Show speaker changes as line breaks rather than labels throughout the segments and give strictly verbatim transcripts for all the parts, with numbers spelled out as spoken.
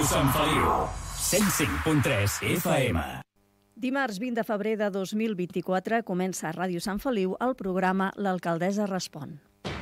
Sant Feliu, cent cinc punt tres F M.
Dimarts vint de febrer de dos mil vint-i-quatre comença a Ràdio Sant Feliu el programa L'Alcaldessa Respon.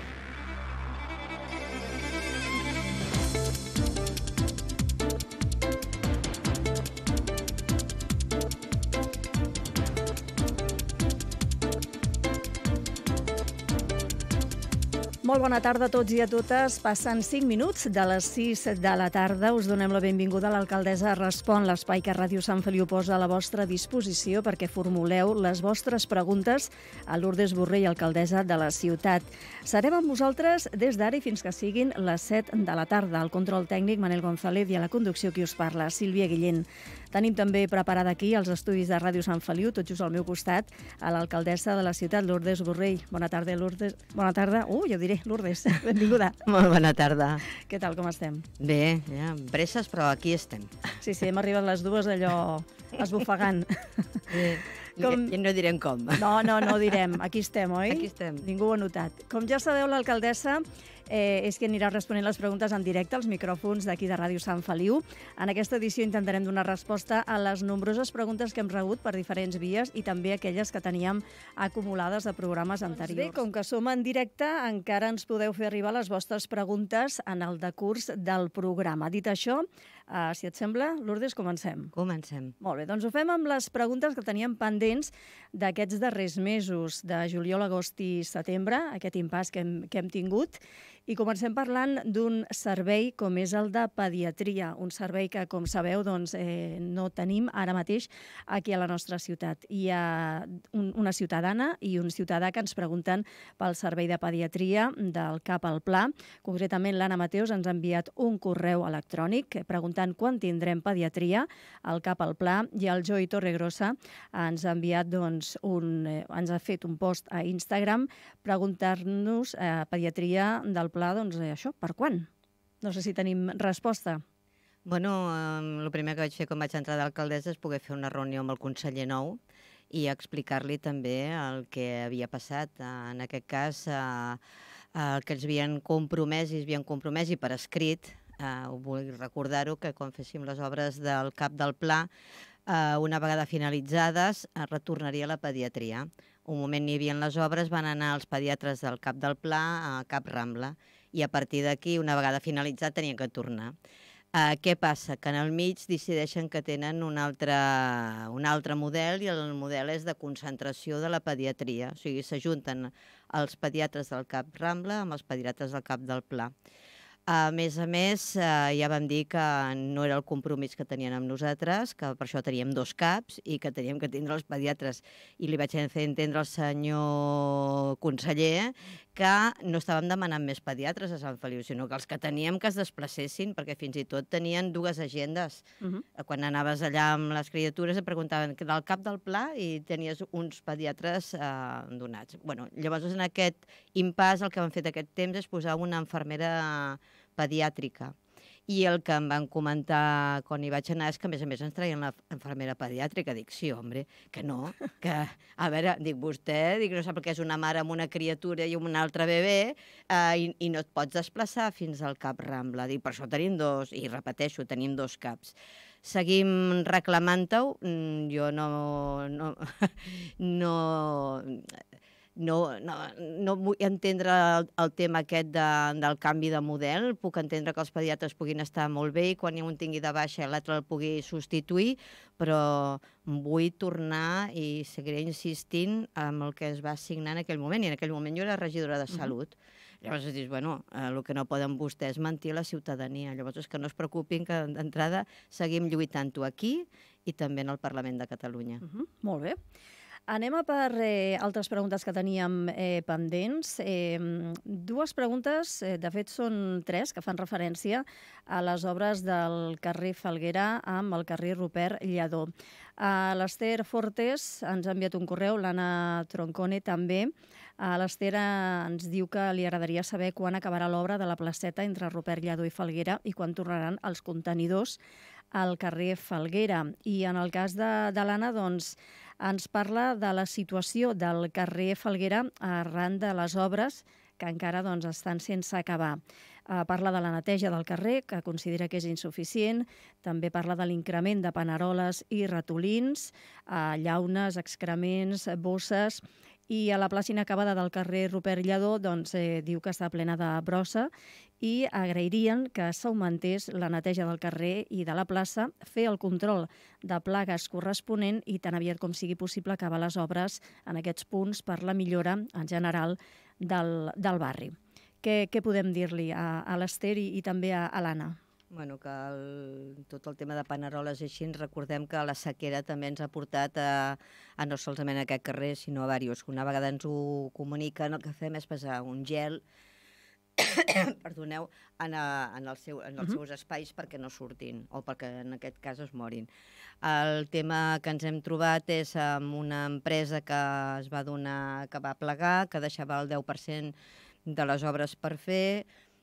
Molt bona tarda a tots i a totes. Passen cinc minuts de les sis de la tarda. Us donem la benvinguda a l'Alcaldessa Respon, l'espai que Ràdio Sant Feliu posa a la vostra disposició perquè formuleu les vostres preguntes a Lourdes Borrell, alcaldessa de la ciutat. Serem amb vosaltres des d'ara i fins que siguin les set de la tarda. Al control tècnic, Manel González, i a la conducció qui us parla, Sílvia Guillén. Tenim també preparada aquí als estudis de Ràdio Sant Feliu, tot just al meu costat, a l'alcaldessa de la ciutat, Lourdes Borrell. Bona tarda, Lourdes. Bona tarda. Uh, jo diré, Lourdes, benvinguda.
Molt bona tarda.
Què tal, com estem?
Bé, ja, presses, però aquí estem.
Sí, sí, hem arribat les dues allò esbufegant.
Sí. Com... I no direm com.
No, no, no ho direm. Aquí estem, oi?
Aquí estem.
Ningú ho ha notat. Com ja sabeu, l'alcaldessa eh, és qui anirà responent les preguntes en directe als micròfons d'aquí de Ràdio Sant Feliu. En aquesta edició intentarem donar resposta a les nombroses preguntes que hem rebut per diferents vies i també aquelles que teníem acumulades de programes anteriors. Bé, com que som en directe, encara ens podeu fer arribar les vostres preguntes en el decurs del programa. Dit això, Uh, si et sembla, Lourdes, comencem.
Comencem.
Molt bé, doncs ho fem amb les preguntes que teníem pendents d'aquests darrers mesos, de juliol, agost i setembre, aquest impàs que hem, que hem tingut, i comencem parlant d'un servei com és el de pediatria, un servei que, com sabeu, doncs, eh, no tenim ara mateix aquí a la nostra ciutat. Hi ha un, una ciutadana i un ciutadà que ens pregunten pel servei de pediatria del C A P al Pla. Concretament, l'Anna Mateus ens ha enviat un correu electrònic preguntant quan tindrem pediatria al C A P al Pla, i el Joy Torregrossa ens ha enviat, doncs, un, eh, ens ha fet un post a Instagram preguntar-nos eh, pediatria del Pla, doncs, eh, això, per quan? No sé si tenim resposta.
Bueno, eh, el primer que vaig fer quan vaig entrar d'alcaldessa és poder fer una reunió amb el conseller nou i explicar-li també el que havia passat. En aquest cas, eh, el que ens havien compromès i es havien compromès i per escrit. Uh, vull recordar-ho, que quan féssim les obres del C A P del Pla, uh, una vegada finalitzades, uh, retornaria a la pediatria. Un moment hi havia les obres, van anar els pediatres del C A P del Pla a C A P Rambla, i a partir d'aquí, una vegada finalitzat, tenien que tornar. Uh, què passa? Que en el mig decideixen que tenen un altre, un altre model, i el model és de concentració de la pediatria. O sigui, s'ajunten els pediatres del C A P Rambla amb els pediatres del C A P del Pla. A més a més, eh, ja vam dir que no era el compromís que tenien amb nosaltres, que per això teníem dos C A Ps i que teníem que tindre els pediatres. I li vaig fer entendre al senyor conseller que no estàvem demanant més pediatres a Sant Feliu, sinó que els que teníem que es desplacessin, perquè fins i tot tenien dues agendes. Uh-huh. Quan anaves allà amb les criatures et preguntaven del C A P del Pla i tenies uns pediatres eh, donats. Bueno, llavors, en aquest impàs, el que vam fet aquest temps és posar una infermera pediàtrica. I el que em van comentar quan hi vaig anar és que, a més a més, ens traien la infermera pediàtrica. Dic, sí, home, que no, que, a veure, dic, vostè, dic, no sap què és una mare amb una criatura i un altre bebè, eh, i, i no et pots desplaçar fins al C A P Rambla. Dic, per això tenim dos, i repeteixo, tenim dos C A Ps. Seguim reclamant-ho, jo no... no, no No, no, no vull entendre el, el tema aquest de, del canvi de model. Puc entendre que els pediatres puguin estar molt bé i quan un tingui de baixa l'altre el pugui substituir, però vull tornar i seguiré insistint amb el que es va signar en aquell moment. I en aquell moment jo era regidora de Salut. Uh-huh. Llavors dius, bueno, eh, el que no poden vostès mentir a la ciutadania. Llavors és que no es preocupin, que d'entrada seguim lluitant-ho aquí i també en el Parlament de Catalunya.
Uh-huh. Molt bé. Anem a per eh, altres preguntes que teníem eh, pendents. Eh, dues preguntes, eh, de fet són tres, que fan referència a les obres del carrer Falguera amb el carrer Rupert Lledó. Uh, L'Ester Fortes ens ha enviat un correu, l'Anna Troncone també. Uh, L'Ester ens diu que li agradaria saber quan acabarà l'obra de la placeta entre Rupert Lledó i Falguera i quan tornaran els contenidors al carrer Falguera. I en el cas de, de l'Anna, doncs, ens parla de la situació del carrer Falguera arran de les obres que encara doncs, estan sense acabar. Eh, parla de la neteja del carrer, que considera que és insuficient. També parla de l'increment de paneroles i ratolins, eh, llaunes, excrements, bosses. I a la plaça inacabada del carrer Rupert Lledó doncs, eh, diu que està plena de brossa i agrairien que s'augmentés la neteja del carrer i de la plaça, fer el control de plagues corresponent i tan aviat com sigui possible acabar les obres en aquests punts per la millora en general del, del barri. Què, què podem dir-li a, a l'Ester i, i també a, a l'Anna?
Bueno, que el, tot el tema de paneroles i així, ens recordem que la sequera també ens ha portat a, a no solament a aquest carrer, sinó a diversos. Una vegada ens ho comuniquen, el que fem és posar un gel perdoneu, en, a, en, el seu, en els uh -huh. seus espais perquè no surtin, o perquè en aquest cas es morin. El tema que ens hem trobat és amb una empresa que es va donar, que va plegar, que deixava el deu per cent de les obres per fer.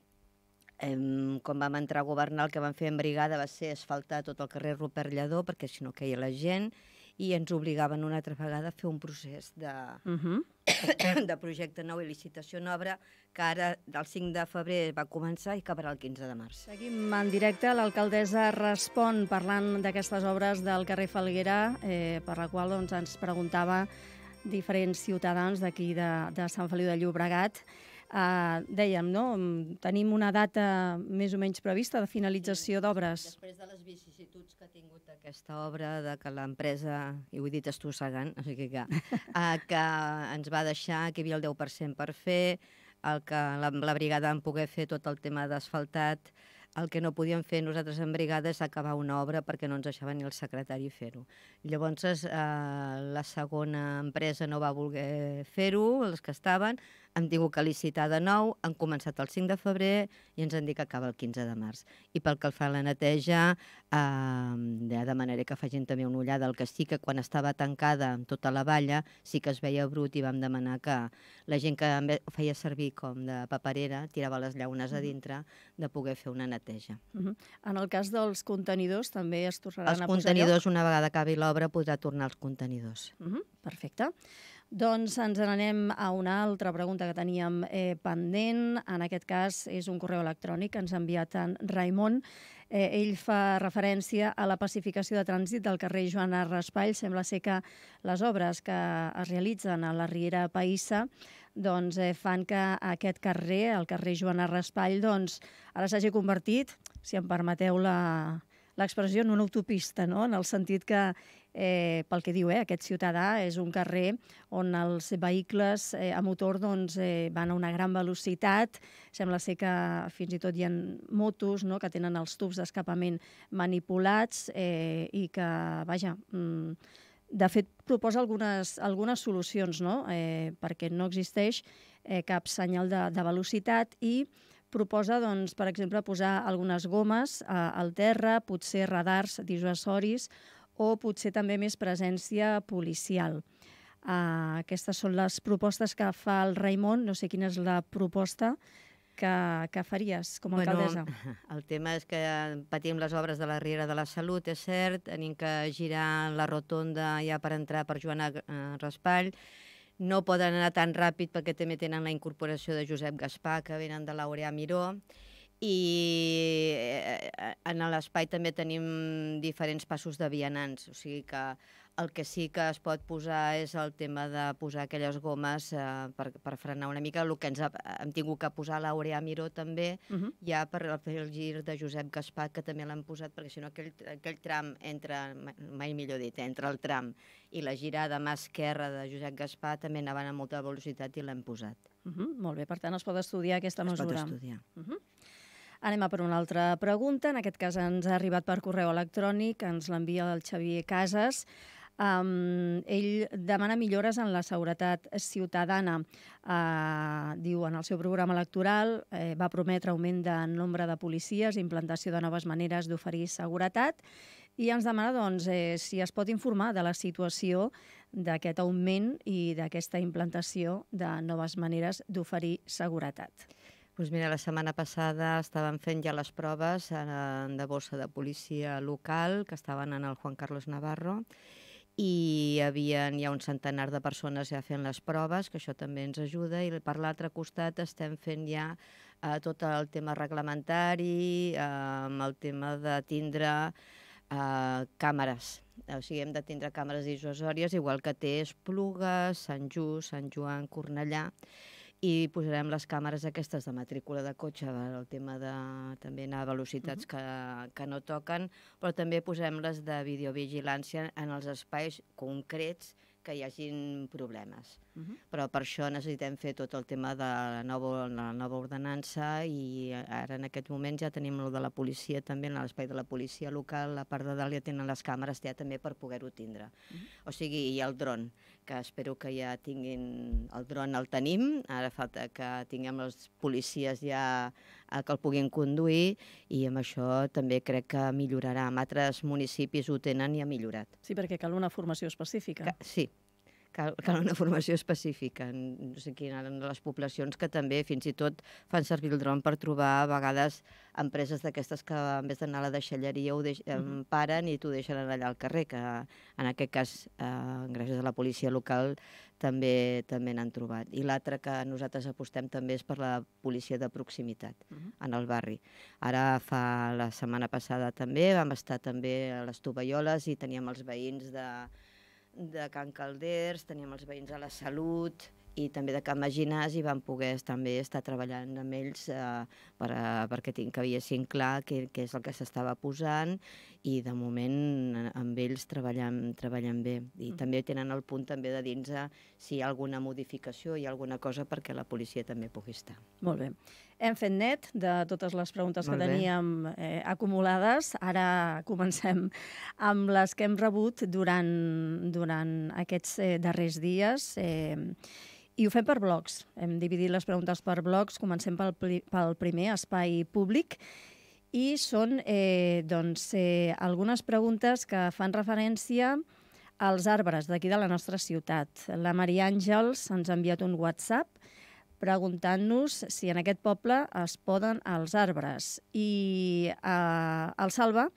Em, quan vam entrar a governar, el que vam fer en brigada va ser asfaltar tot el carrer Rupert Lledó, perquè si no queia la gent, i ens obligaven una altra vegada a fer un procés de, uh -huh. de projecte nou i licitació nova, que ara del cinc de febrer va començar i acabarà el quinze de març.
Seguim en directe. L'alcaldessa respon parlant d'aquestes obres del carrer Falguera, eh, per la qual doncs, ens preguntava diferents ciutadans d'aquí de, de Sant Feliu de Llobregat. Uh, dèiem, no? Tenim una data més o menys prevista de finalització
sí,
d'obres.
Després de les vicissituds que ha tingut aquesta obra, de que l'empresa, i ho he dit estossegant, o sigui que, uh, que ens va deixar, que hi havia el deu per cent per fer, el que la, la brigada en poguer fer tot el tema d'asfaltat. El que no podíem fer nosaltres en brigada és acabar una obra perquè no ens deixava ni el secretari fer-ho. Llavors, eh, la segona empresa no va voler fer-ho, els que estaven, hem tingut que licitar de nou, han començat el cinc de febrer i ens han dit que acaba el quinze de març. I pel que fa a la neteja, eh, ja demanaré que facin també una ullada al que sí que quan estava tancada amb tota la valla sí que es veia brut i vam demanar que la gent que feia servir com de paperera, tirava les llaunes a dintre, de poder fer una neteja.
Uh -huh. En el cas dels contenidors també es tornaran
els
a posar
contenidors,
lloc?
Una vegada acabi l'obra, podrà tornar als contenidors.
Uh -huh. Perfecte. Doncs ens n'anem a una altra pregunta que teníem eh, pendent. En aquest cas és un correu electrònic que ens ha enviat en Raimon. Eh, ell fa referència a la pacificació de trànsit del carrer Joana Raspall. Sembla ser que les obres que es realitzen a la Riera Païssa doncs, eh, fan que aquest carrer, el carrer Joana Raspall, doncs, ara s'hagi convertit, si em permeteu la l'expressió, en una autopista, no? En el sentit que, eh, pel que diu eh, aquest ciutadà, és un carrer on els vehicles eh, a motor doncs, eh, van a una gran velocitat. Sembla ser que fins i tot hi ha motos, no?, que tenen els tubs d'escapament manipulats eh, i que, vaja, mm, de fet, proposa algunes, algunes solucions, no?, eh, perquè no existeix eh, cap senyal de, de velocitat i proposa, doncs, per exemple, posar algunes gomes eh, al terra, potser radars dissuasoris o potser també més presència policial. Uh, aquestes són les propostes que fa el Raimon. No sé quina és la proposta que, que faries com a
bueno,
alcaldessa.
El tema és que patim les obres de la Riera de la Salut, és cert, tenim que girar la rotonda ja per entrar per Joana Raspall. No poden anar tan ràpid perquè també tenen la incorporació de Josep Gaspar, que venen de Laureà Miró, i en l'espai també tenim diferents passos de vianants, o sigui que el que sí que es pot posar és el tema de posar aquelles gomes eh, per, per frenar una mica. El que ens ha, hem tingut que posar a Laureà Miró també, uh -huh. ja per fer el gir de Josep Gaspar, que també l'han posat, perquè si no aquell, aquell tram entre, mai millor dit, entre el tram i la girada mà esquerra de Josep Gaspar també anaven a molta velocitat i l'hem posat.
Uh -huh. Molt bé, per tant es pot estudiar aquesta
es
mesura.
Es pot estudiar.
Uh -huh. Anem a per una altra pregunta. En aquest cas ens ha arribat per correu electrònic, ens l'envia el Xavier Casas. Um, ell demana millores en la seguretat ciutadana. Uh, diu, en el seu programa electoral eh, va prometre augment de nombre de policies, implantació de noves maneres d'oferir seguretat, i ens demana doncs, eh, si es pot informar de la situació d'aquest augment i d'aquesta implantació de noves maneres d'oferir seguretat.
Pues mira, la setmana passada estaven fent ja les proves de bossa de policia local, que estaven en el Juan Carlos Navarro, i hi havia ja un centenar de persones ja fent les proves, que això també ens ajuda, i per l'altre costat estem fent ja eh, tot el tema reglamentari, eh, amb el tema de tindre eh, càmeres. O sigui, hem de tindre càmeres dissuasòries, igual que té Esplugues, Sant Just, Sant Joan, Cornellà, i posarem les càmeres aquestes de matrícula de cotxe, el tema de també anar a velocitats que, que no toquen, però també posarem les de videovigilància en els espais concrets que hi hagin problemes. Uh -huh. Però per això necessitem fer tot el tema de la nova, la nova ordenança i ara en aquest moment ja tenim el de la policia també, en l'espai de la policia local, la part de dalt ja tenen les càmeres ja també per poder-ho tindre. Uh -huh. O sigui, i el dron, que espero que ja tinguin... El dron el tenim, ara falta que tinguem els policies ja que el puguin conduir i amb això també crec que millorarà. En altres municipis ho tenen i ha millorat.
Sí, perquè cal una formació específica.
Que, sí, cal, cal una formació específica. No sé quines eren les poblacions que també fins i tot fan servir el dron per trobar a vegades empreses d'aquestes que en vez d'anar a la deixalleria ho deix, em paren i t'ho deixen allà al carrer, que en aquest cas, eh, gràcies a la policia local, també també n'han trobat. I l'altre que nosaltres apostem també és per la policia de proximitat en el barri. Ara fa la setmana passada també vam estar també a les Tovalloles i teníem els veïns de de Can Calders, teníem els veïns de la Salut i també de Can Maginàs i vam poder també estar treballant amb ells eh, per, a, perquè que veiessin clar què, què és el que s'estava posant i de moment amb ells treballant, treballant bé. I mm. també tenen el punt també de dins si hi ha alguna modificació, hi ha alguna cosa perquè la policia també pugui estar.
Molt bé. Hem fet net de totes les preguntes Molt que teníem eh, acumulades. Ara comencem amb les que hem rebut durant, durant aquests eh, darrers dies. Eh, I ho fem per blocs. Hem dividit les preguntes per blocs. Comencem pel, pel primer, espai públic. I són eh, doncs, eh, algunes preguntes que fan referència als arbres d'aquí de la nostra ciutat. La Maria Àngels ens ha enviat un WhatsApp preguntant-nos si en aquest poble es poden els arbres. I eh, el Salva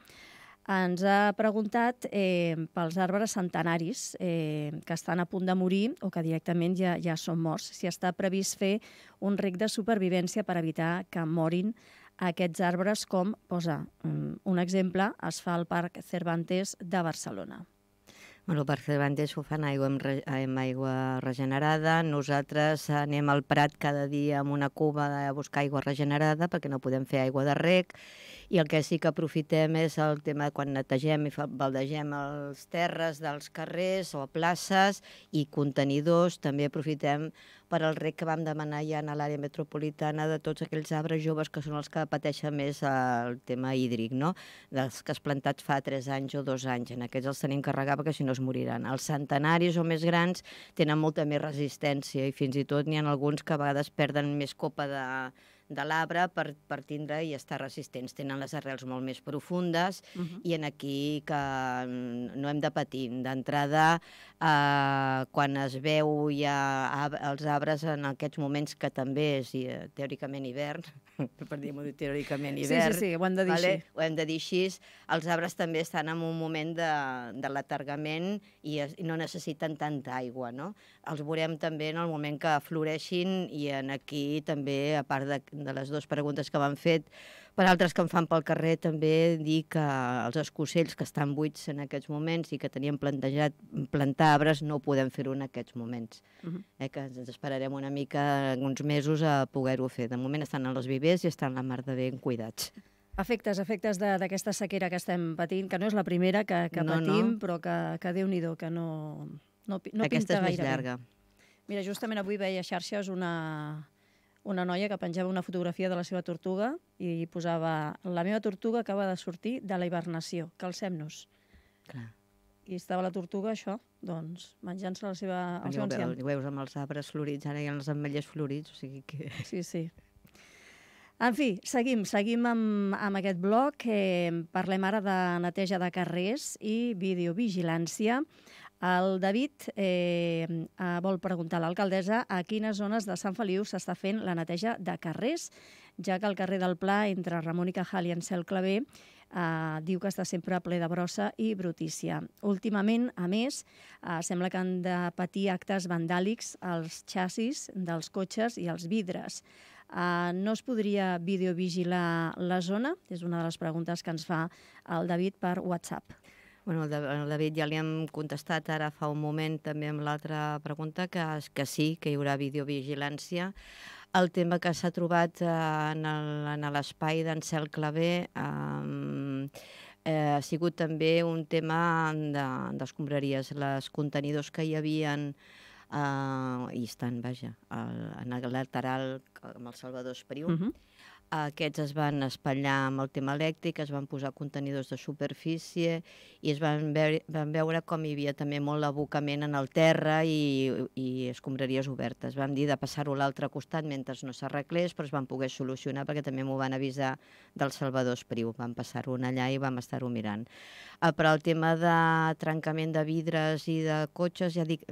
ens ha preguntat eh, pels arbres centenaris eh, que estan a punt de morir o que directament ja, ja són morts. Si està previst fer un rec de supervivència per evitar que morin aquests arbres, com posa un exemple, es fa al Parc Cervantes de Barcelona.
Bueno, el Parc Cervantes ho fan aigua amb, re, amb aigua regenerada. Nosaltres anem al Prat cada dia amb una cuba a buscar aigua regenerada perquè no podem fer aigua de rec. I el que sí que aprofitem és el tema quan netegem i baldegem els terres dels carrers o places i contenidors. També aprofitem per al rec que vam demanar ja a l'àrea metropolitana de tots aquells arbres joves que són els que pateixen més el tema hídric, no? Dels que has plantat fa tres anys o dos anys. En aquests els tenim que regar perquè si no es moriran. Els centenaris o més grans tenen molta més resistència i fins i tot n'hi ha alguns que a vegades perden més copa de, de l'arbre per, per tindre i estar resistents. Tenen les arrels molt més profundes uh -huh. i en aquí que no hem de patir. D'entrada, eh, quan es veu ja els arbres en aquests moments que també és eh, teòricament hivern, per dir-ho teòricament hivern,
sí, sí, sí, ho hem de dir
vale?
així.
Ho hem de dir així, els arbres també estan en un moment de, de l'atargament i, es, i no necessiten tanta aigua, no? Els veurem també en el moment que floreixin i en aquí també, a part de, de les dues preguntes que m'han fet, per altres que em fan pel carrer, també dir que els escocells que estan buits en aquests moments i que teníem plantejat plantar arbres no podem fer-ho en aquests moments. Uh -huh. eh, que ens esperarem una mica, uns mesos, a poder-ho fer. De moment estan en els vivers i estan la mar de ben cuidats.
Efectes, efectes d'aquesta sequera que estem patint, que no és la primera que, que no, patim, no. però que, que Déu-n'hi-do, que no, no, no
Aquesta
pinta gaire
és més llarga.
Bé. Mira, justament avui veia a xarxes una, una noia que penjava una fotografia de la seva tortuga i posava: la meva tortuga acaba de sortir de la hibernació, calcem-nos.
Clar.
I estava la tortuga, això, doncs, menjant-se la seva, el seu enciam.
Ho veus amb els arbres florits, ara hi ha els ametllers florits, o sigui que...
Sí, sí. En fi, seguim, seguim amb, amb aquest bloc. Eh, parlem ara de neteja de carrers i videovigilància. El David eh, vol preguntar a l'alcaldessa a quines zones de Sant Feliu s'està fent la neteja de carrers, ja que el carrer del Pla, entre Ramon i Cajal i Ansel Clavé, eh, diu que està sempre ple de brossa i brutícia. Últimament, a més, eh, sembla que han de patir actes vandàlics als xassis dels cotxes i els vidres. Uh, no es podria videovigilar la zona? És una de les preguntes que ens fa el David per WhatsApp.
Bueno, el David ja li hem contestat ara fa un moment també amb l'altra pregunta que, que sí, que hi haurà videovigilància. El tema que s'ha trobat eh, en l'espai d'en Cel Clavé eh, eh, ha sigut també un tema d'escombraries. Les contenidors que hi havien Uh, i estan, vaja, al, en el lateral amb el Salvador Espriu. Uh-huh. Aquests es van espatllar amb el tema elèctric, es van posar contenidors de superfície i es van veure, van veure com hi havia també molt abocament en el terra i, i escombraries obertes. Vam dir de passar-ho a l'altre costat mentre no s'arreglés, però es van poder solucionar perquè també m'ho van avisar del Salvador Espriu. Vam passar-ho allà i vam estar-ho mirant. Uh, però el tema de trencament de vidres i de cotxes, ja dic,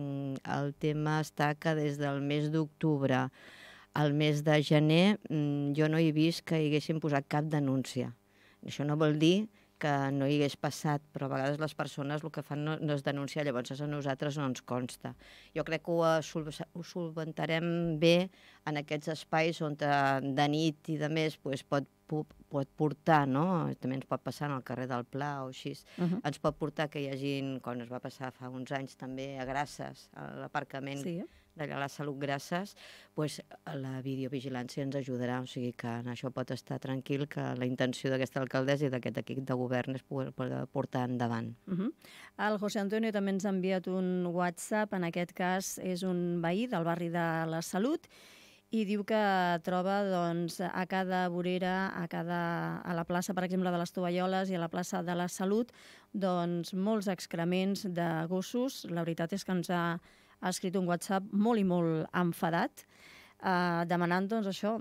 el tema està que des del mes d'octubre al mes de gener jo no he vist que hi haguessin posat cap denúncia. Això no vol dir que no hi hagués passat, però a vegades les persones el que fan no, no és denunciar, llavors a nosaltres no ens consta. Jo crec que ho, ho solventarem bé en aquests espais on de nit i de més pues, pot, pot portar, no? També ens pot passar en el carrer del Pla o així, uh-huh. ens pot portar que hi hagi, com es va passar fa uns anys també a Grasses, a l'aparcament sí. d'allà a la Salut Grasses, pues, la videovigilància ens ajudarà, o sigui que en això pot estar tranquil que la intenció d'aquesta alcaldessa i d'aquest equip de govern és poder, poder portar endavant.
Uh-huh. El José Antonio també ens ha enviat un WhatsApp, en aquest cas és un veí del barri de la Salut, i diu que troba doncs, a cada vorera, a, cada, a la plaça, per exemple, de les Tovalloles i a la plaça de la Salut, doncs, molts excrements de gossos. La veritat és que ens ha, ha escrit un WhatsApp molt i molt enfadat, eh, demanant doncs, això,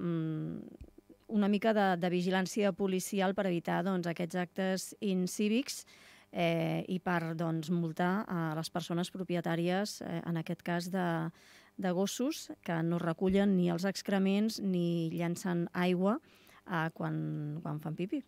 una mica de, de vigilància policial per evitar doncs, aquests actes incívics eh, i per doncs, multar a les persones propietàries, eh, en aquest cas de de gossos que no recullen ni els excrements ni llancen aigua eh, quan, quan fan pipí.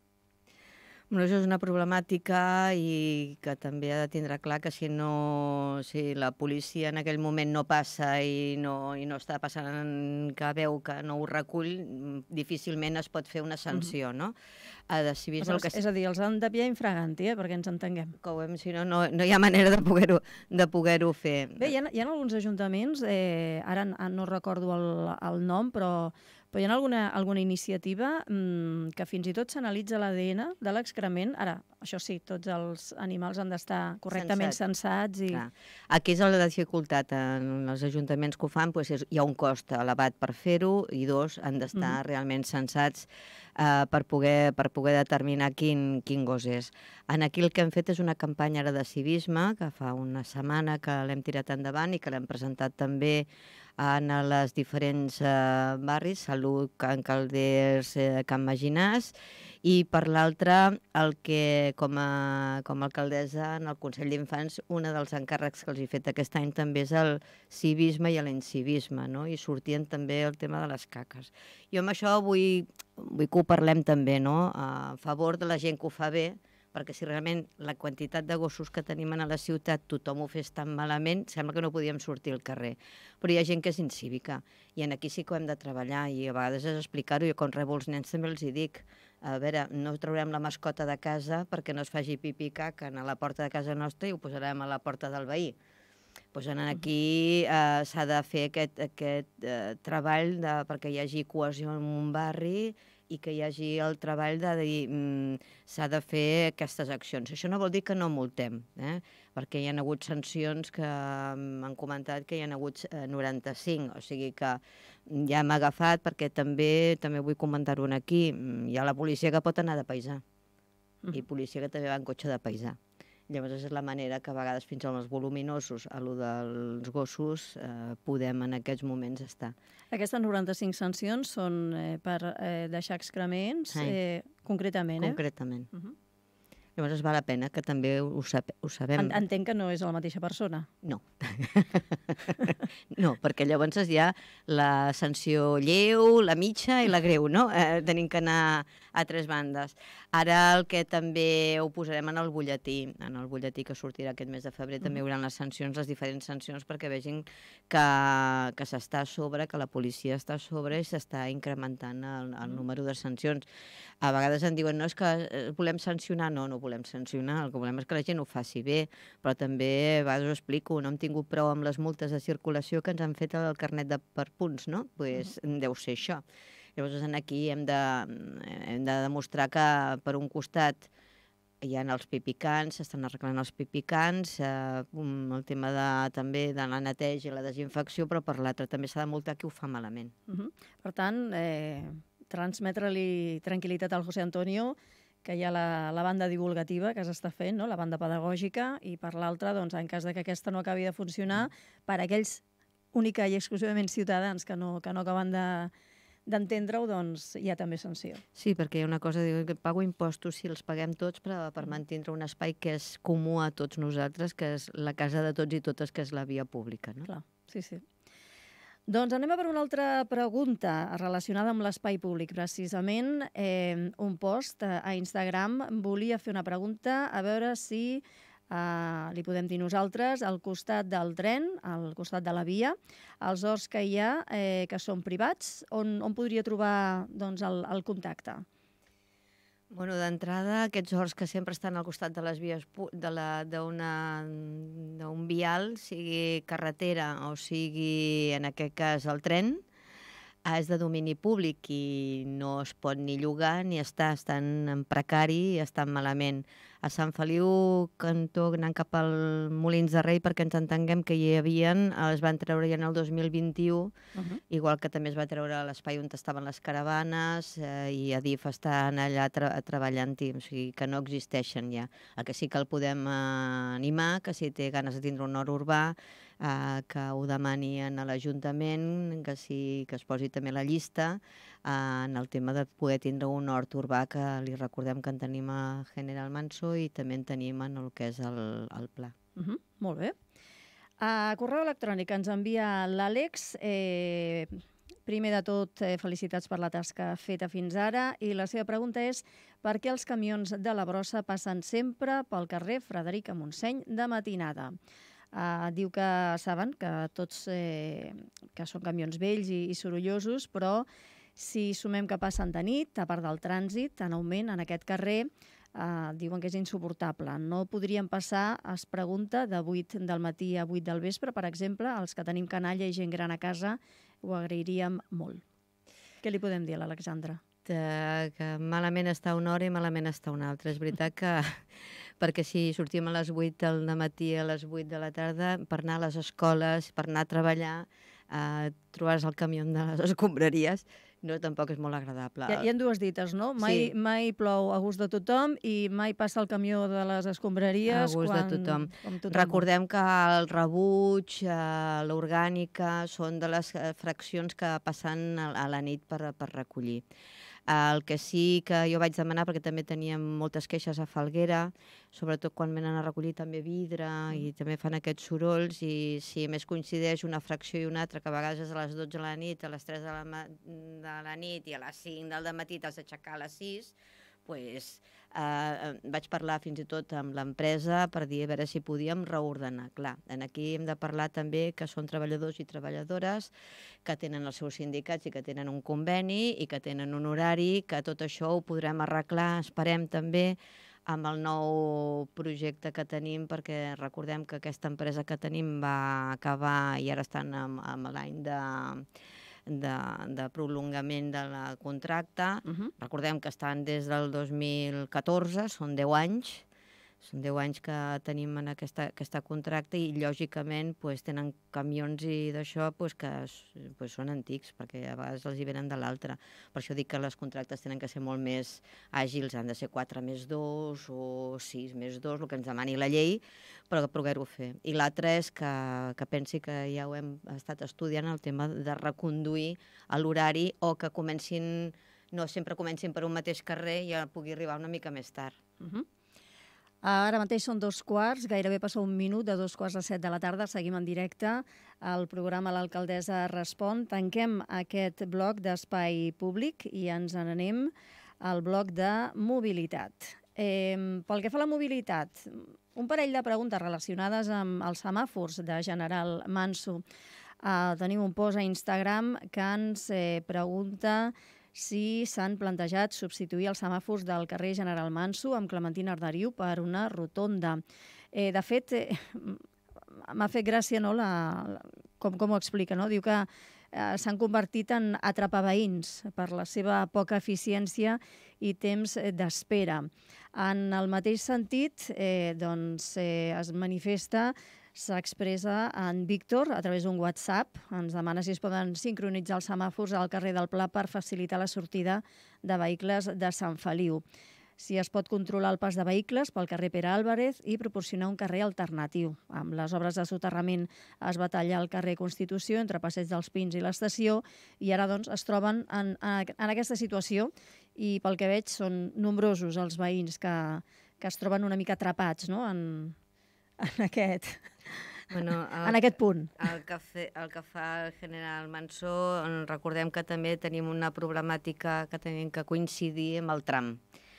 Bueno, això és una problemàtica i que també ha de tindre clar que si, no, si la policia en aquell moment no passa i no, i no està passant, que veu que no ho recull, difícilment es pot fer una sanció, uh-huh. no? A de, si vis
Però,
el que...
És a dir, els han de pillar infraganti, eh, perquè ens entenguem.
Que ho hem, si no, no, no hi ha manera de poder-ho de poder-ho fer.
Bé, hi ha, hi ha alguns ajuntaments, eh, ara no recordo el, el nom, però... Però hi ha alguna, alguna iniciativa mmm, que fins i tot s'analitza l'A D N de l'excrement. Ara, això sí, tots els animals han d'estar correctament
Sensat.
censats. I...
Clar. Aquí és la dificultat. En els ajuntaments que ho fan doncs és, hi ha un cost elevat per fer-ho i dos, han d'estar mm-hmm. realment censats eh, per, poder, per poder determinar quin, quin gos és. En aquí el que hem fet és una campanya ara de civisme, que fa una setmana que l'hem tirat endavant i que l'hem presentat també en els diferents eh, barris, Salut, Can Calders, eh, Can Maginàs, i per l'altre, el que com a, com a alcaldessa en el Consell d'Infants, un dels encàrrecs que els he fet aquest any també és el civisme i l'incivisme, no? I sortien també el tema de les caques. Jo amb això vull, vull que ho parlem també, no? A favor de la gent que ho fa bé, perquè si realment la quantitat de gossos que tenim a la ciutat tothom ho fes tan malament, sembla que no podíem sortir al carrer. Però hi ha gent que és incívica, i en aquí sí que ho hem de treballar, i a vegades és explicar-ho, jo quan rebo els nens també els hi dic, a veure, no traurem la mascota de casa perquè no es faci pipí i caca a la porta de casa nostra i ho posarem a la porta del veí. Pues aquí eh, s'ha de fer aquest, aquest eh, treball de, perquè hi hagi cohesió en un barri i que hi hagi el treball de dir mm, s'ha de fer aquestes accions. Això no vol dir que no multem, eh? Perquè hi ha hagut sancions que m'han comentat que hi ha hagut noranta-cinc, o sigui que ja m'ha agafat perquè també també vull comentar-ho aquí. Hi ha la policia que pot anar de paisà i policia que també va en cotxe de paisà. Llavors és la manera que a vegades fins als voluminosos, a lo dels gossos, eh, podem en aquests moments estar.
Aquestes noranta-cinc sancions són eh, per eh, deixar excrements, sí. eh, concretament, eh?
Concretament. Uh -huh. Llavors val la pena que també ho, sap ho sabem.
Entenc que no és la mateixa persona.
No. No, perquè llavors hi ha la sanció lleu, la mitja i la greu, no? Eh, tenim que anar a tres bandes. Ara el que també ho posarem en el butlletí, en el butlletí que sortirà aquest mes de febrer, també hi haurà les sancions, les diferents sancions, perquè vegin que, que s'està a sobre, que la policia està a sobre i s'està incrementant el, el número de sancions. A vegades em diuen, no, és que volem sancionar. No, no volem sancionar, el que volem és que la gent ho faci bé, però també, a vegades ho explico, no hem tingut prou amb les multes de circulació que ens han fet el carnet de per punts, no? Doncs pues, uh -huh. deu ser això. Llavors, aquí hem de, hem de demostrar que, per un costat, hi ha els pipicants, s'estan arreglant els pipicants, eh, el tema de, també de la neteja i la desinfecció, però per l'altre també s'ha de multar qui ho fa malament.
Uh -huh. Per tant, eh, transmetre-li tranquil·litat al José Antonio, que hi ha la, la banda divulgativa que s'està fent, no? La banda pedagògica, i per l'altra, doncs, en cas de que aquesta no acabi de funcionar, per a aquells única i exclusivament ciutadans que no, que no acaben de d'entendre-ho, doncs hi ha també sanció.
Sí, perquè hi ha una cosa, diu que pago impostos, si els paguem tots per, per mantindre un espai que és comú a tots nosaltres, que és la casa de tots i totes, que és la via pública, no?
Clar, sí, sí. Doncs anem a per una altra pregunta relacionada amb l'espai públic. Precisament, eh, un post a Instagram volia fer una pregunta, a veure si Uh, li podem dir nosaltres, al costat del tren, al costat de la via, els horts que hi ha, eh, que són privats, on, on podria trobar doncs, el, el contacte?
Bueno, d'entrada, aquests horts que sempre estan al costat de les vies d'un vial, sigui carretera o sigui, en aquest cas, el tren, és de domini públic i no es pot ni llogar ni estar, estan en precari i estan malament. A Sant Feliu, cantó anant cap al Molins de Rei, perquè ens entenguem que hi havien, es van treure ja en el dos mil vint-i-u, uh -huh. igual que també es va treure l'espai on estaven les caravanes, eh, i Adif estan allà tra treballant-hi, o sigui que no existeixen ja. El que sí que el podem eh, animar, que si té ganes de tindre un hort urbà, eh, que ho demani a l'Ajuntament, que, si, que es posi també la llista eh, en el tema de poder tindre un hort urbà, que li recordem que en tenim a General Manso i també en tenim en el que és el, el pla.
Uh -huh, molt bé. A correu electrònic ens envia l'Àlex. Eh, primer de tot, eh, felicitats per la tasca feta fins ara, i la seva pregunta és per què els camions de la brossa passen sempre pel carrer Frederica Montseny de matinada? Uh, diu que saben que tots eh, que són camions vells i, i sorollosos, però si sumem que passen de nit, a part del trànsit en augment en aquest carrer, uh, diuen que és insuportable. No podrien passar, es pregunta, de vuit del matí a vuit del vespre, per exemple, els que tenim canalla i gent gran a casa, ho agrairíem molt. Què li podem dir a l'Alexandra?
Que, que malament està una hora i malament està una altra. És veritat que perquè si sortim a les vuit del matí a les vuit de la tarda, per anar a les escoles, per anar a treballar, eh, trobar el camió de les escombraries, no, tampoc és molt agradable.
Hi ha, hi ha dues dites, no? Mai, sí. mai plou a gust de tothom i mai passa el camió de les escombraries
a gust
quan,
de tothom.
tothom.
Recordem que el rebuig, eh, l'orgànica, són de les fraccions que passen a, a la nit per, per recollir. El que sí que jo vaig demanar, perquè també teníem moltes queixes a Falguera, sobretot quan venen a recollir també vidre i també fan aquests sorolls, i si més coincideix una fracció i una altra, que a vegades és a les dotze de la nit, a les tres de la, de la nit i a les cinc del matí t'has d'aixecar a les sis, pues, eh, vaig parlar fins i tot amb l'empresa per dir a veure si podíem reordenar. Clar, aquí hem de parlar també que són treballadors i treballadores que tenen els seus sindicats i que tenen un conveni i que tenen un horari, que tot això ho podrem arreglar, esperem també, amb el nou projecte que tenim, perquè recordem que aquesta empresa que tenim va acabar i ara estan amb, amb l'any de... De, de prolongament de la contracte. Uh-huh. Recordem que estan des del dos mil catorze, són deu anys, són deu anys que tenim en aquesta, aquesta contracte i, lògicament, pues, tenen camions i d'això pues, que pues, són antics, perquè a vegades els hi venen de l'altre. Per això dic que les contractes tenen que ser molt més àgils, han de ser quatre més dos o sis més dos, el que ens demani la llei, però poder-ho fer. I l'altre és que, que pensi que ja ho hem estat estudiant, el tema de reconduir l'horari o que comencin, no sempre comencin per un mateix carrer i ja pugui arribar una mica més tard.
Uh-huh. Ara mateix són dos quarts, gairebé passa un minut de dos quarts de set de la tarda. Seguim en directe al programa L'Alcaldessa Respon. Tanquem aquest bloc d'espai públic i ens n'anem al bloc de mobilitat. Eh, pel que fa a la mobilitat, un parell de preguntes relacionades amb els semàfors de General Manso. Uh, tenim un post a Instagram que ens eh, pregunta si s'han plantejat substituir els semàfors del carrer General Manso amb Clementina Arderiu per una rotonda. Eh, de fet, eh, m'ha fet gràcia, no, la, la, com, com ho explica, no? Diu que eh, s'han convertit en atrapaveïns per la seva poca eficiència i temps d'espera. En el mateix sentit, eh, doncs, eh, es manifesta, s'expressa en Víctor a través d'un WhatsApp. Ens demana si es poden sincronitzar els semàfors al carrer del Pla per facilitar la sortida de vehicles de Sant Feliu. Si es pot controlar el pas de vehicles pel carrer Pere Álvarez i proporcionar un carrer alternatiu. Amb les obres de soterrament es va tallar el carrer Constitució entre Passeig dels Pins i l'estació i ara doncs, es troben en, en aquesta situació i pel que veig són nombrosos els veïns que, que es troben una mica atrapats, no?, en, en aquest...
Bueno, el,
en aquest punt.
El que, fe, el que fa el General Manso, recordem que també tenim una problemàtica que tenim que coincidir amb el tram.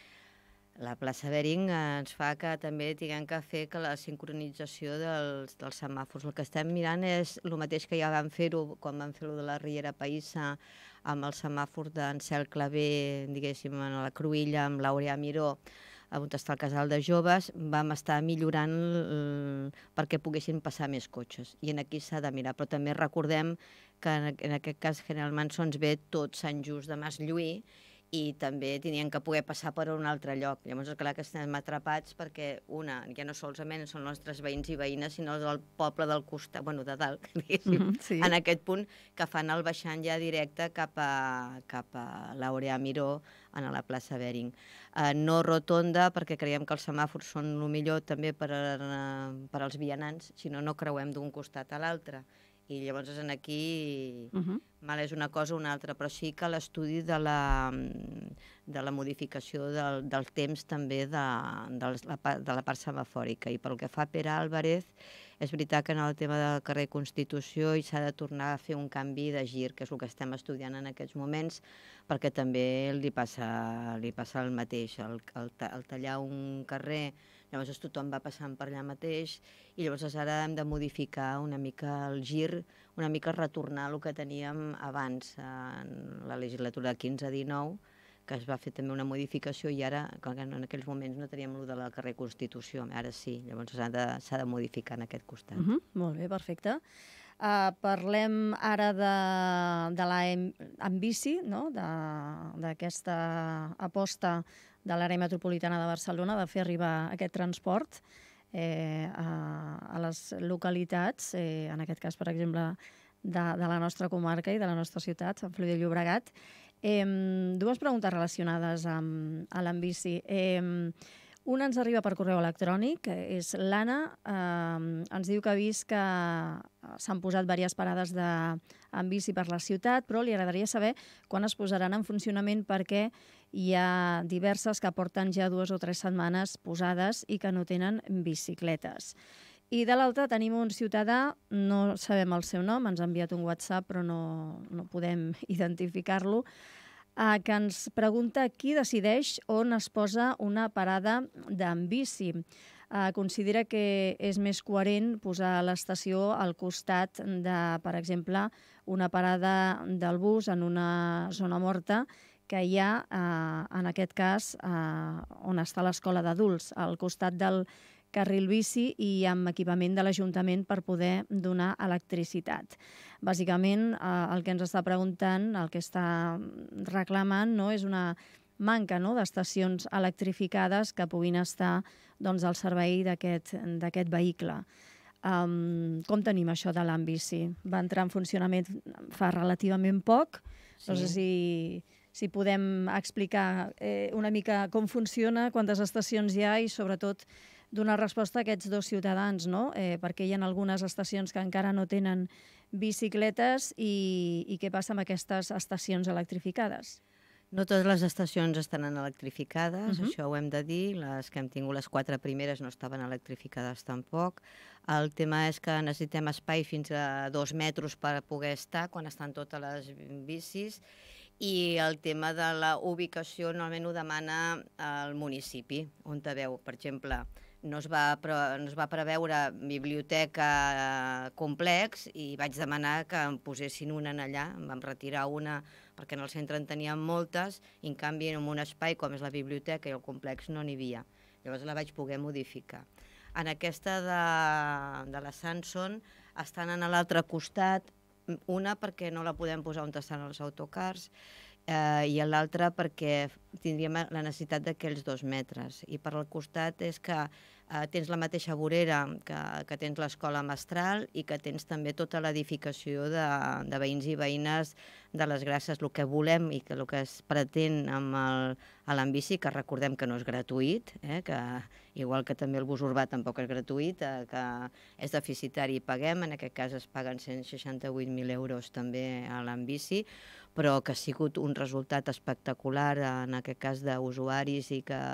La plaça Bering ens fa que també tinguem que fer que la sincronització dels, dels semàfors. El que estem mirant és el mateix que ja vam fer-ho quan vam fer-ho de la Riera Païssa amb el semàfor d'en Cel Clavé, diguéssim, a la Cruïlla, amb l'Aurea Miró, on està el casal de joves, vam estar millorant el, perquè poguessin passar més cotxes. I en aquí s'ha de mirar. Però també recordem que en, en aquest cas General Manso ens ve tot Sant Just de Masllui i també tenien que poder passar per un altre lloc. Llavors, és clar que estem atrapats perquè, una, ja no solament són els nostres veïns i veïnes, sinó del poble del costat, bueno, de dalt, diguéssim, mm -hmm, sí. En aquest punt, que fan el baixant ja directe cap a, cap a l'Aurea Miró, a la plaça Bering. Uh, no rotonda, perquè creiem que els semàfors són el millor també per, uh, per als vianants, sinó no creuem d'un costat a l'altre. I llavors és aquí, uh -huh. mal és una cosa o una altra, però sí que l'estudi de la, de la modificació del, del temps també de, de, la, de la part semafòrica. I pel que fa a Pere Álvarez, és veritat que en el tema del carrer Constitució s'ha de tornar a fer un canvi de gir, que és el que estem estudiant en aquests moments, perquè també li passa, li passa el mateix, el, el, el tallar un carrer. Llavors tothom va passant per allà mateix i llavors ara hem de modificar una mica el gir, una mica retornar el que teníem abans en la legislatura quinze dinou, que es va fer també una modificació i ara, clar que en aquells moments no teníem el de la carrer Constitució, ara sí, llavors s'ha de, s'ha de modificar en aquest costat.
Uh -huh, molt bé, perfecte. Uh, parlem ara de, de la Ambici, no?, d'aquesta aposta de l'àrea metropolitana de Barcelona de fer arribar aquest transport eh, a, a les localitats, eh, en aquest cas, per exemple, de, de la nostra comarca i de la nostra ciutat, Sant Feliu de Llobregat. Eh, dues preguntes relacionades amb, amb l'Ambici. Eh, una ens arriba per correu electrònic, és l'Anna, eh, ens diu que ha vist que s'han posat diverses parades d'Ambici per la ciutat, però li agradaria saber quan es posaran en funcionament perquè hi ha diverses que porten ja dues o tres setmanes posades i que no tenen bicicletes. I de l'altra tenim un ciutadà, no sabem el seu nom, ens ha enviat un WhatsApp però no, no podem identificar-lo, eh, que ens pregunta qui decideix on es posa una parada d'Ambici. Eh, considera que és més coherent posar l'estació al costat de, per exemple, una parada del bus en una zona morta que hi ha, eh, en aquest cas, eh, on està l'escola d'adults, al costat del carril bici i amb equipament de l'Ajuntament per poder donar electricitat. Bàsicament, eh, el que ens està preguntant, el que està reclamant, no, és una manca, no, d'estacions electrificades que puguin estar doncs, al servei d'aquest d'aquest vehicle. Um, com tenim això de l'Ambici? Va entrar en funcionament fa relativament poc. Sí. No sé si... si podem explicar eh, una mica com funciona, quantes estacions hi ha i, sobretot, donar resposta a aquests dos ciutadans, no? Eh, perquè hi ha algunes estacions que encara no tenen bicicletes i, i què passa amb aquestes estacions electrificades?
No totes les estacions estan electrificades, uh-huh. Això ho hem de dir. Les que hem tingut, les quatre primeres, no estaven electrificades tampoc. El tema és que necessitem espai fins a dos metres per poder estar quan estan totes les bicis I el tema de la ubicació normalment ho demana el municipi, on te veu, per exemple, no es va, pre no es va preveure biblioteca eh, complex i vaig demanar que em posessin una en allà, em vam retirar una perquè en el centre en teníem moltes i en canvi en un espai com és la biblioteca i el complex no n'hi havia. Llavors la vaig poder modificar. En aquesta de, de la Sanson estan a l'altre costat, una perquè no la podem posar on estan els autocars eh, i l'altra perquè tindríem la necessitat d'aquells dos metres. I per al costat és que eh, tens la mateixa vorera que, que tens l'escola mestral i que tens també tota l'edificació de, de veïns i veïnes de les Grasses. El que volem i que el que es pretén amb el, a l'Ambici, que recordem que no és gratuït, eh, que igual que també el bus urbà tampoc és gratuït, eh, que és deficitari i paguem, en aquest cas es paguen cent seixanta-vuit mil euros també a l'Ambici, però que ha sigut un resultat espectacular en aquest cas d'usuaris i que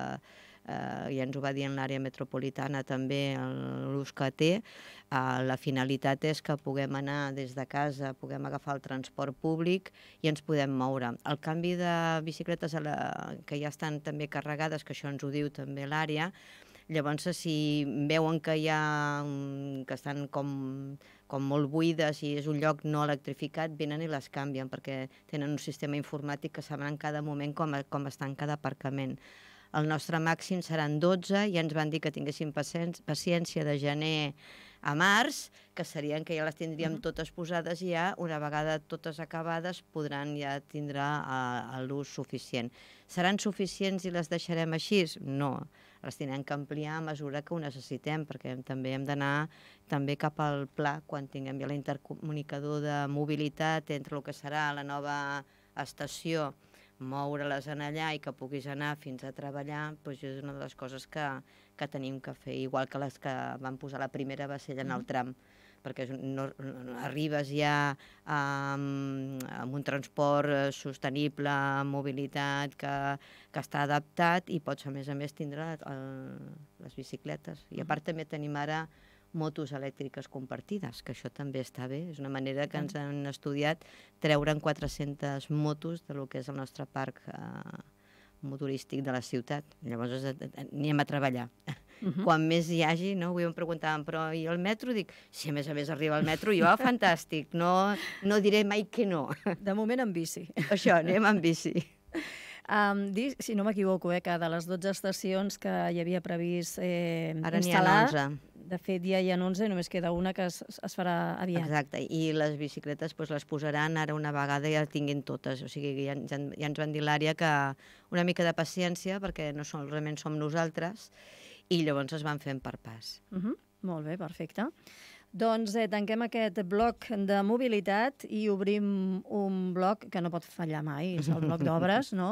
eh, ja ens ho va dir en l'àrea metropolitana també l'ús que té. Uh, la finalitat és que puguem anar des de casa, puguem agafar el transport públic i ens podem moure. El canvi de bicicletes a la, que ja estan també carregades, que això ens ho diu també l'àrea, llavors si veuen que hi ha, que estan com, com molt buides i és un lloc no electrificat, venen i les canvien perquè tenen un sistema informàtic que saben en cada moment com, com està en cada aparcament. El nostre màxim seran dotze i ens van dir que tinguéssim paciència de gener a març, que serien que ja les tindríem uh-huh. totes posades i ja, una vegada totes acabades, podran ja tindre l'ús suficient. Seran suficients i les deixarem així? No, les tindrem que ampliar a mesura que ho necessitem, perquè també hem d'anar també cap al pla, quan tinguem ja l'intercomunicador de mobilitat entre el que serà la nova estació, moure-les en allà i que puguis anar fins a treballar, doncs és una de les coses que, que tenim que fer, igual que les que van posar la primera va ser en el tram, perquè no, no, arribes ja amb, amb un transport sostenible, amb mobilitat, que, que està adaptat i pots a més a més tindre el, les bicicletes. I a part també tenim ara motos elèctriques compartides, que això també està bé. És una manera que ens han estudiat treure'n quatre-centes motos de lo que és el nostre parc eh, motorístic de la ciutat. Llavors anem a treballar. Uh-huh. Quan més hi hagi, no? Avui em preguntaven, però i el metro? Dic, si a més a més arriba el metro, jo, fantàstic, no, no diré mai que no.
De moment en bici.
Això, anem en bici.
Um, dir, si no m'equivoco, eh, que de les dotze estacions que hi havia previst eh,
Ara
instal·lar,
n'hi ha onze.
De fet, ja hi ha onze i només queda una que es, es farà aviat.
Exacte, i les bicicletes doncs, les posaran ara una vegada i ja tinguin totes. O sigui, ja, ja, ja ens van dir l'àrea que una mica de paciència, perquè no solament som nosaltres, i llavors es van fent per pas.
Uh -huh. Molt bé, perfecte. Doncs eh, tanquem aquest bloc de mobilitat i obrim un bloc que no pot fallar mai, és el bloc d'obres, no?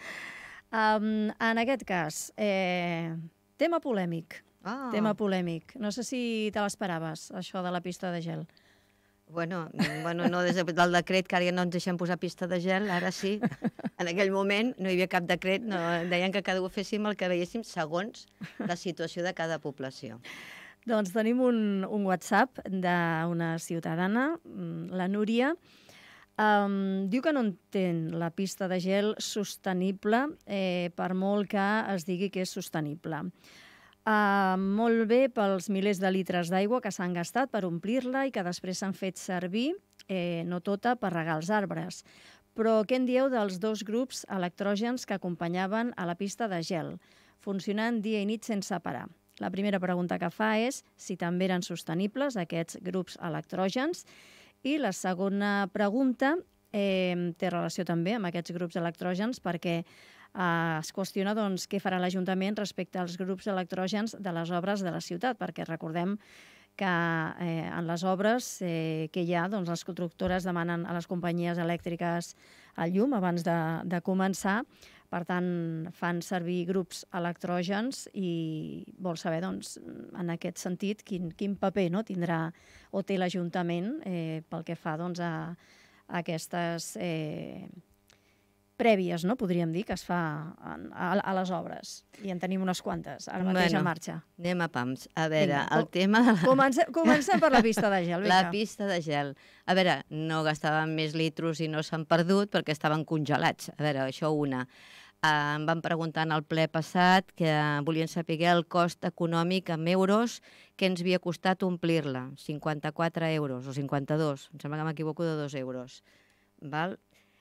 um, en aquest cas, eh, tema polèmic.
Ah.
Tema polèmic. No sé si te l'esperaves, això de la pista de gel.
Bueno, bueno no des del decret, que ara ja no ens deixem posar pista de gel, ara sí. En aquell moment no hi havia cap decret, no, deien que cada un féssim el que veiéssim segons la situació de cada població.
Doncs tenim un, un WhatsApp d'una ciutadana, la Núria. Um, diu que no entén la pista de gel sostenible, eh, per molt que es digui que és sostenible. Uh, molt bé pels milers de litres d'aigua que s'han gastat per omplir-la i que després s'han fet servir, eh, no tota, per regar els arbres. Però què en dieu dels dos grups electrògens que acompanyaven a la pista de gel, funcionant dia i nit sense parar? La primera pregunta que fa és si també eren sostenibles aquests grups electrògens, i la segona pregunta eh, té relació també amb aquests grups electrògens perquè eh, es qüestiona doncs, què farà l'Ajuntament respecte als grups electrògens de les obres de la ciutat, perquè recordem que eh, en les obres eh, que hi ha, doncs, les constructores demanen a les companyies elèctriques el llum abans de, de començar. Per tant, fan servir grups electrògens i vol saber, doncs, en aquest sentit, quin, quin paper no, tindrà o té l'Ajuntament eh, pel que fa doncs, a, a aquestes, eh, prèvies, no? Podríem dir, que es fa a les obres. I en tenim unes quantes, ara mateix
Bueno,
en marxa.
Anem a pams. A veure,
Vinga,
el tema... De la...
Comencem, comencem per la pista de gel, vinga.
La pista de gel. A veure, no gastàvem més litros i no s'han perdut perquè estaven congelats. A veure, això una. Uh, em van preguntar en el ple passat que volien saber el cost econòmic en euros que ens havia costat omplir-la. cinquanta-quatre euros o cinquanta-dos. Em sembla que m'equivoco de dos euros. Val?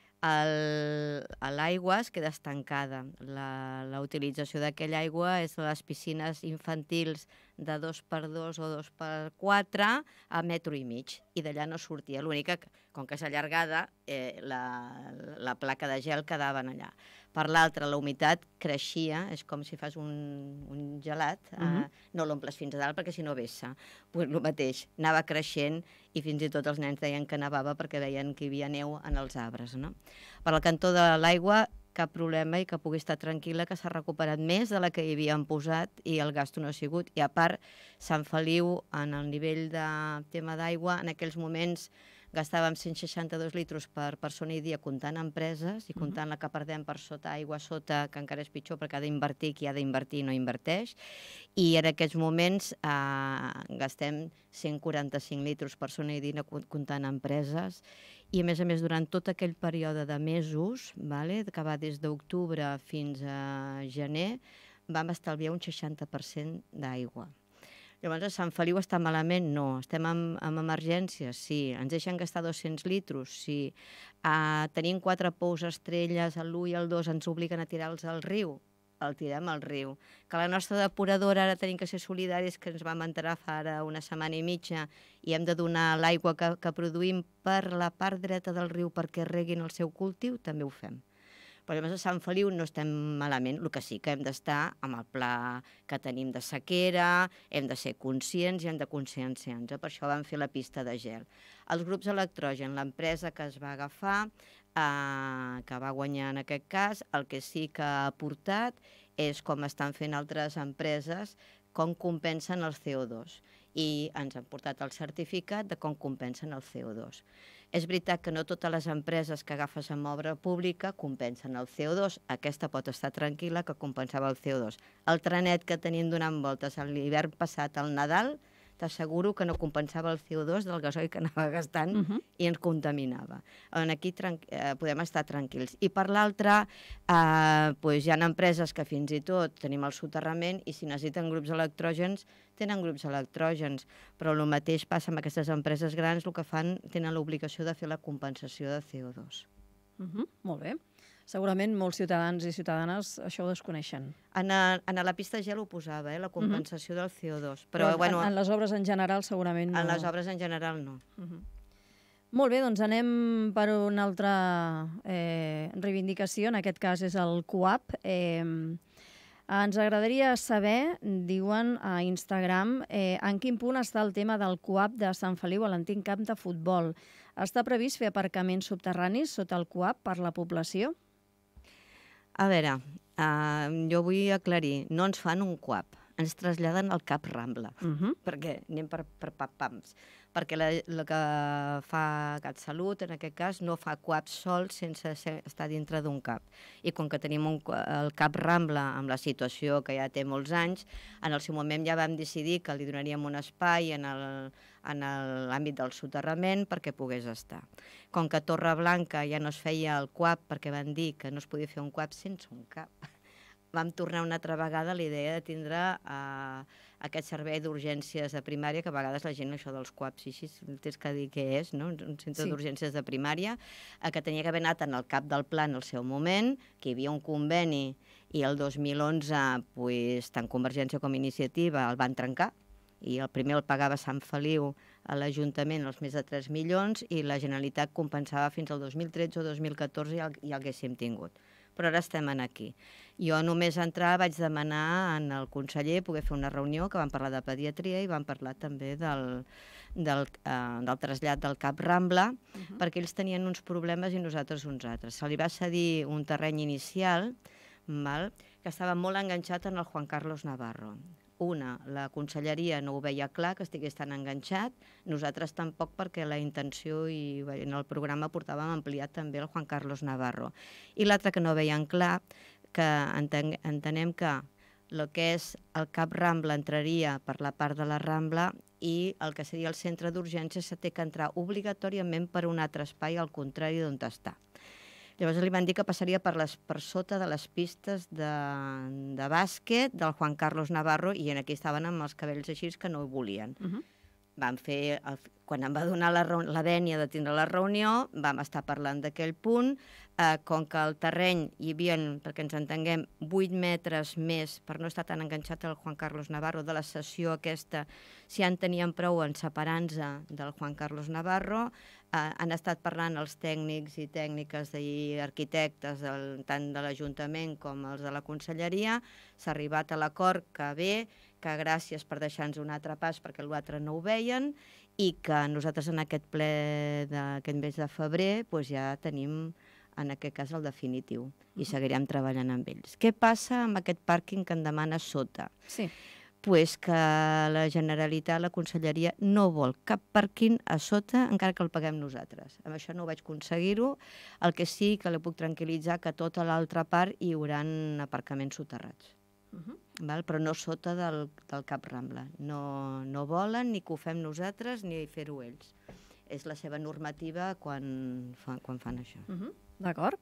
L'aigua es queda estancada. La, la utilització d'aquella aigua és de les piscines infantils de dos per dos o dos per quatre a metro i mig, i d'allà no sortia. L'única, com que és allargada, eh, la, la placa de gel quedava allà. Per l'altra, la humitat creixia, és com si fas un, un gelat, uh-huh. eh, no l'omples fins a dalt perquè si no vessa. Pues el mateix, anava creixent i fins i tot els nens deien que nevava perquè veien que hi havia neu en els arbres. No? Per al cantó de l'aigua, cap problema i que pugui estar tranquil·la, que s'ha recuperat més de la que hi havien posat i el gasto no ha sigut. I a part, Sant Feliu, en el nivell de tema d'aigua, en aquells moments gastàvem cent seixanta-dos litros per persona i dia comptant empreses i comptant la que perdem per sota, aigua sota, que encara és pitjor perquè ha d'invertir, qui ha d'invertir no inverteix. I en aquests moments eh, gastem cent quaranta-cinc litros per persona i dia comptant empreses. I a més a més, durant tot aquell període de mesos, vale, que va des d'octubre fins a gener, vam estalviar un seixanta per cent d'aigua. Llavors, a Sant Feliu està malament? No. Estem en, en emergències? Sí. Ens deixen gastar dos-cents litros? Sí. Uh, tenim quatre pous estrelles, l'u i el dos ens obliguen a tirar-los al riu? El tirem al riu. Que la nostra depuradora, ara tenim que ser solidaris, que ens vam enterar fa ara una setmana i mitja, i hem de donar l'aigua que, que produïm per la part dreta del riu perquè reguin el seu cultiu, també ho fem. Però llavors a Sant Feliu no estem malament, el que sí que hem d'estar amb el pla que tenim de sequera, hem de ser conscients i hem de conscienciar-nos. Per això vam fer la pista de gel. Els grups electrogen, l'empresa que es va agafar, eh, que va guanyar en aquest cas, el que sí que ha aportat és com estan fent altres empreses, com compensen el C O dos. I ens han portat el certificat de com compensen el C O dos. És veritat que no totes les empreses que agafes en obra pública compensen el C O dos. Aquesta pot estar tranquil·la que compensava el C O dos. El trenet que tenim donant voltes l'hivern passat al Nadal, t'asseguro que no compensava el C O dos del gasoil que anava gastant uh-huh. i ens contaminava. Aquí eh, podem estar tranquils. I per l'altra, eh, pues hi ha empreses que fins i tot tenim el soterrament i si necessiten grups electrògens, tenen grups electrògens. Però el mateix passa amb aquestes empreses grans, el que fan, tenen l'obligació de fer la compensació de C O dos.
Uh-huh. Molt bé. Segurament molts ciutadans i ciutadanes això ho desconeixen.
En, a, en a la pista de gel ho posava, eh, la compensació uh-huh. del C O dos. Però,
Però
bueno,
en, en les obres en general segurament no.
En les obres en general no.
Uh-huh. Molt bé, doncs anem per una altra eh, reivindicació, en aquest cas és el CUAP. Eh, ens agradaria saber, diuen a Instagram, eh, en quin punt està el tema del CUAP de Sant Feliu a l'antic camp de futbol. Està previst fer aparcaments subterranis sota el CUAP per la població?
A veure, uh, jo vull aclarir, no ens fan un CUAP, ens traslladen al Cap Rambla, uh-huh. perquè anem per, per pam-pams, perquè la, la que fa CatSalut, en aquest cas, no fa CUAP sol sense ser, estar dintre d'un CAP. I com que tenim un, el Cap Rambla amb la situació que ja té molts anys, en el seu moment ja vam decidir que li donaríem un espai en el en l'àmbit del soterrament perquè pogués estar. Com que a Torreblanca ja no es feia el CUAP perquè van dir que no es podia fer un CUAP sense un CAP, vam tornar una altra vegada a la idea de tindre uh, aquest servei d'urgències de primària, que a vegades la gent això dels CUAPs i així tens que dir què és, no? Un centre sí. d'urgències de primària, uh, que tenia que haver anat en el cap del pla en el seu moment, que hi havia un conveni i el dos mil onze, pues, tant Convergència com Iniciativa el van trencar, i el primer el pagava Sant Feliu a l'Ajuntament els més de tres milions i la Generalitat compensava fins al dos mil tretze o dos mil catorze i el, i el haguéssim tingut. Però ara estem aquí. Jo només entrar vaig demanar al conseller poder fer una reunió que vam parlar de pediatria i vam parlar també del, del, eh, del trasllat del Cap Rambla, uh-huh. perquè ells tenien uns problemes i nosaltres uns altres. Se li va cedir un terreny inicial val, que estava molt enganxat en el Juan Carlos Navarro. una, la conselleria no ho veia clar, que estigués tan enganxat, nosaltres tampoc, perquè la intenció i en el programa portàvem ampliat també el Juan Carlos Navarro. I l'altre que no veien clar, que enten entenem que el que és el Cap Rambla entraria per la part de la Rambla i el que seria el centre d'urgències se té que entrar obligatòriament per un altre espai, al contrari d'on està. Llavors li van dir que passaria per, les, per sota de les pistes de, de bàsquet del Juan Carlos Navarro i aquí estaven amb els cabells així que no ho volien. Uh -huh. Vam fer, el, quan em va donar la, la vènia de tindre la reunió, vam estar parlant d'aquell punt, eh, com que el terreny hi havia, perquè ens entenguem, vuit metres més, per no estar tan enganxat al Juan Carlos Navarro, de la sessió aquesta, si en tenien prou en separar-nos del Juan Carlos Navarro, eh, han estat parlant els tècnics i tècniques i arquitectes, del, tant de l'Ajuntament com els de la Conselleria, s'ha arribat a l'acord que bé, que gràcies per deixar-nos un altre pas perquè l'altre no ho veien i que nosaltres en aquest ple d'aquest mes de febrer doncs ja tenim en aquest cas el definitiu i seguirem treballant amb ells. Què passa amb aquest pàrquing que en demana sota?
Sí.
Pues que la Generalitat, la Conselleria, no vol cap pàrquing a sota encara que el paguem nosaltres. Amb això no vaig aconseguir-ho. El que sí que la puc tranquil·litzar que tota l'altra part hi haurà aparcaments soterrats. Uh -huh. Val? Però no sota del, del Cap Rambla. No, no volen ni que ho fem nosaltres ni fer-ho ells. És la seva normativa quan, fa, quan fan això.
Uh -huh. D'acord.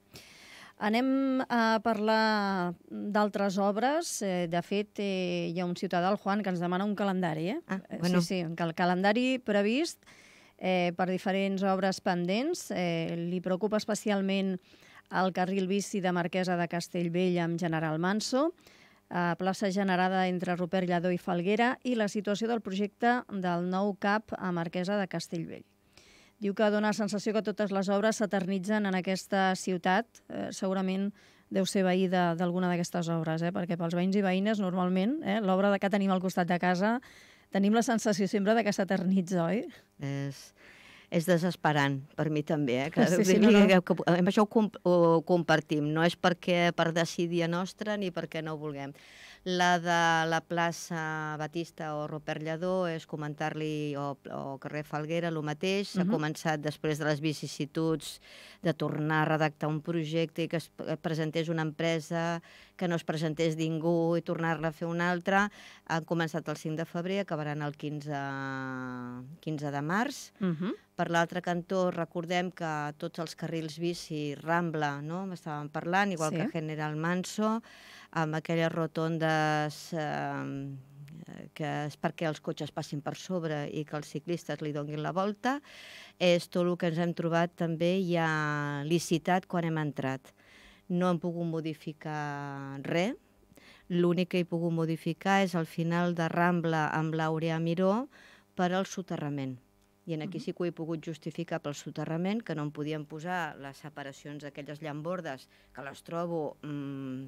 Anem a parlar d'altres obres. Eh, de fet, eh, hi ha un ciutadà, el Juan, que ens demana un calendari. Eh?
Ah, bueno.
Sí, sí, el calendari previst eh, per diferents obres pendents. Eh, li preocupa especialment el carril bici de Marquesa de Castellbell amb General Manso, a plaça generada entre Rupert Lledó i Falguera, i la situació del projecte del nou C A P a Marquesa de Castellbell. Diu que dona la sensació que totes les obres s'eternitzen en aquesta ciutat. Eh, segurament deu ser veí d'alguna d'aquestes obres, eh? Perquè pels veïns i veïnes, normalment, eh, l'obra que tenim al costat de casa, tenim la sensació sempre de que s'eternitza, oi?
És... És desesperant, per mi també, eh? Que,
sí, sí, no, no.
que, que, amb això ho, comp ho compartim, no és perquè per decidir nostra ni perquè no ho vulguem. La de la plaça Batista o Rupert Lledó és comentar-li, o, o carrer Falguera, el mateix. S'ha uh -huh. començat després de les vicissituds de tornar a redactar un projecte i que es presentés una empresa, que no es presentés ningú i tornar-la a fer una altra. Han començat el cinc de febrer, acabaran el quinze de març. Uh -huh. Per l'altre cantó, recordem que tots els carrils bici, Rambla, no? M'estàvem parlant, igual sí. que General Manso, amb aquelles rotondes eh, que és perquè els cotxes passin per sobre i que els ciclistes li donin la volta. És tot el que ens hem trobat també ja licitat quan hem entrat. No hem pogut modificar res. L'únic que he pogut modificar és el final de Rambla amb l'Àurea Miró per al soterrament. I aquí sí que ho he pogut justificar pel soterrament, que no em podien posar les separacions d'aquelles llambordes, que les trobo mmm,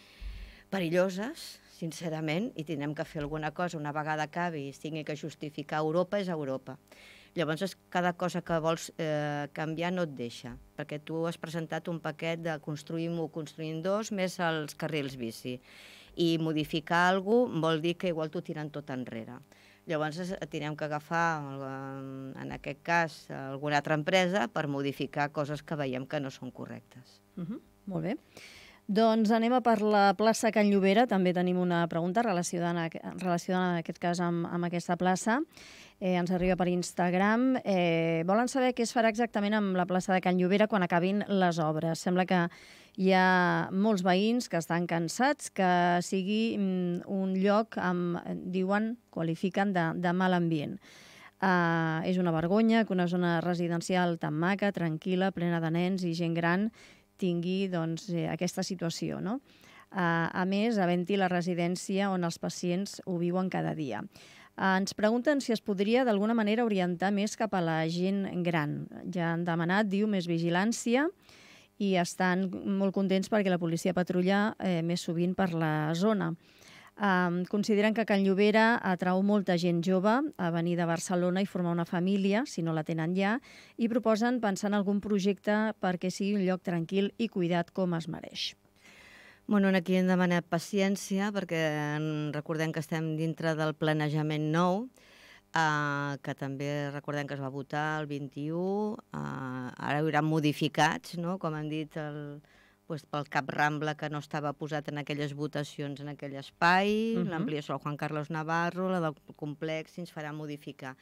perilloses, sincerament, i tindrem que fer alguna cosa una vegada acabi i es tingui que justificar. Europa és Europa. Llavors, cada cosa que vols eh, canviar no et deixa, perquè tu has presentat un paquet de construïm-ho, construïm dos, més els carrils bici. I modificar alguna cosa vol dir que igual t'ho tiren tot enrere. Llavors tindrem que agafar, en aquest cas, alguna altra empresa per modificar coses que veiem que no són correctes.
Uh -huh. Molt bé. Doncs anem a per la plaça Can Llobera. També tenim una pregunta relacionada, relacionada en aquest cas amb, amb aquesta plaça. Eh, ens arriba per Instagram. Eh, volen saber què es farà exactament amb la plaça de Can Llobera quan acabin les obres. Sembla que hi ha molts veïns que estan cansats que sigui un lloc amb, diuen, qualifiquen de, de mal ambient. Uh, és una vergonya que una zona residencial tan maca, tranquil·la, plena de nens i gent gran tingui doncs, eh, aquesta situació, no? Uh, a més, havent-hi la residència on els pacients ho viuen cada dia. Uh, ens pregunten si es podria d'alguna manera orientar més cap a la gent gran. Ja han demanat, diu, més vigilància i estan molt contents perquè la policia patrulla eh, més sovint per la zona. Um, consideren que Can Llobera atrau molta gent jove a venir de Barcelona i formar una família, si no la tenen ja, i proposen pensar en algun projecte perquè sigui un lloc tranquil i cuidat com es mereix.
Bueno, aquí hem demanat paciència perquè recordem que estem dintre del planejament nou, eh, que també recordem que es va votar el vint-i-u, eh, ara hi haurà modificats, no? Com han dit, el, pues, pel Cap Rambla, que no estava posat en aquelles votacions en aquell espai, uh -huh. l'ampliació del Juan Carlos Navarro, la del complex, si ens farà modificar.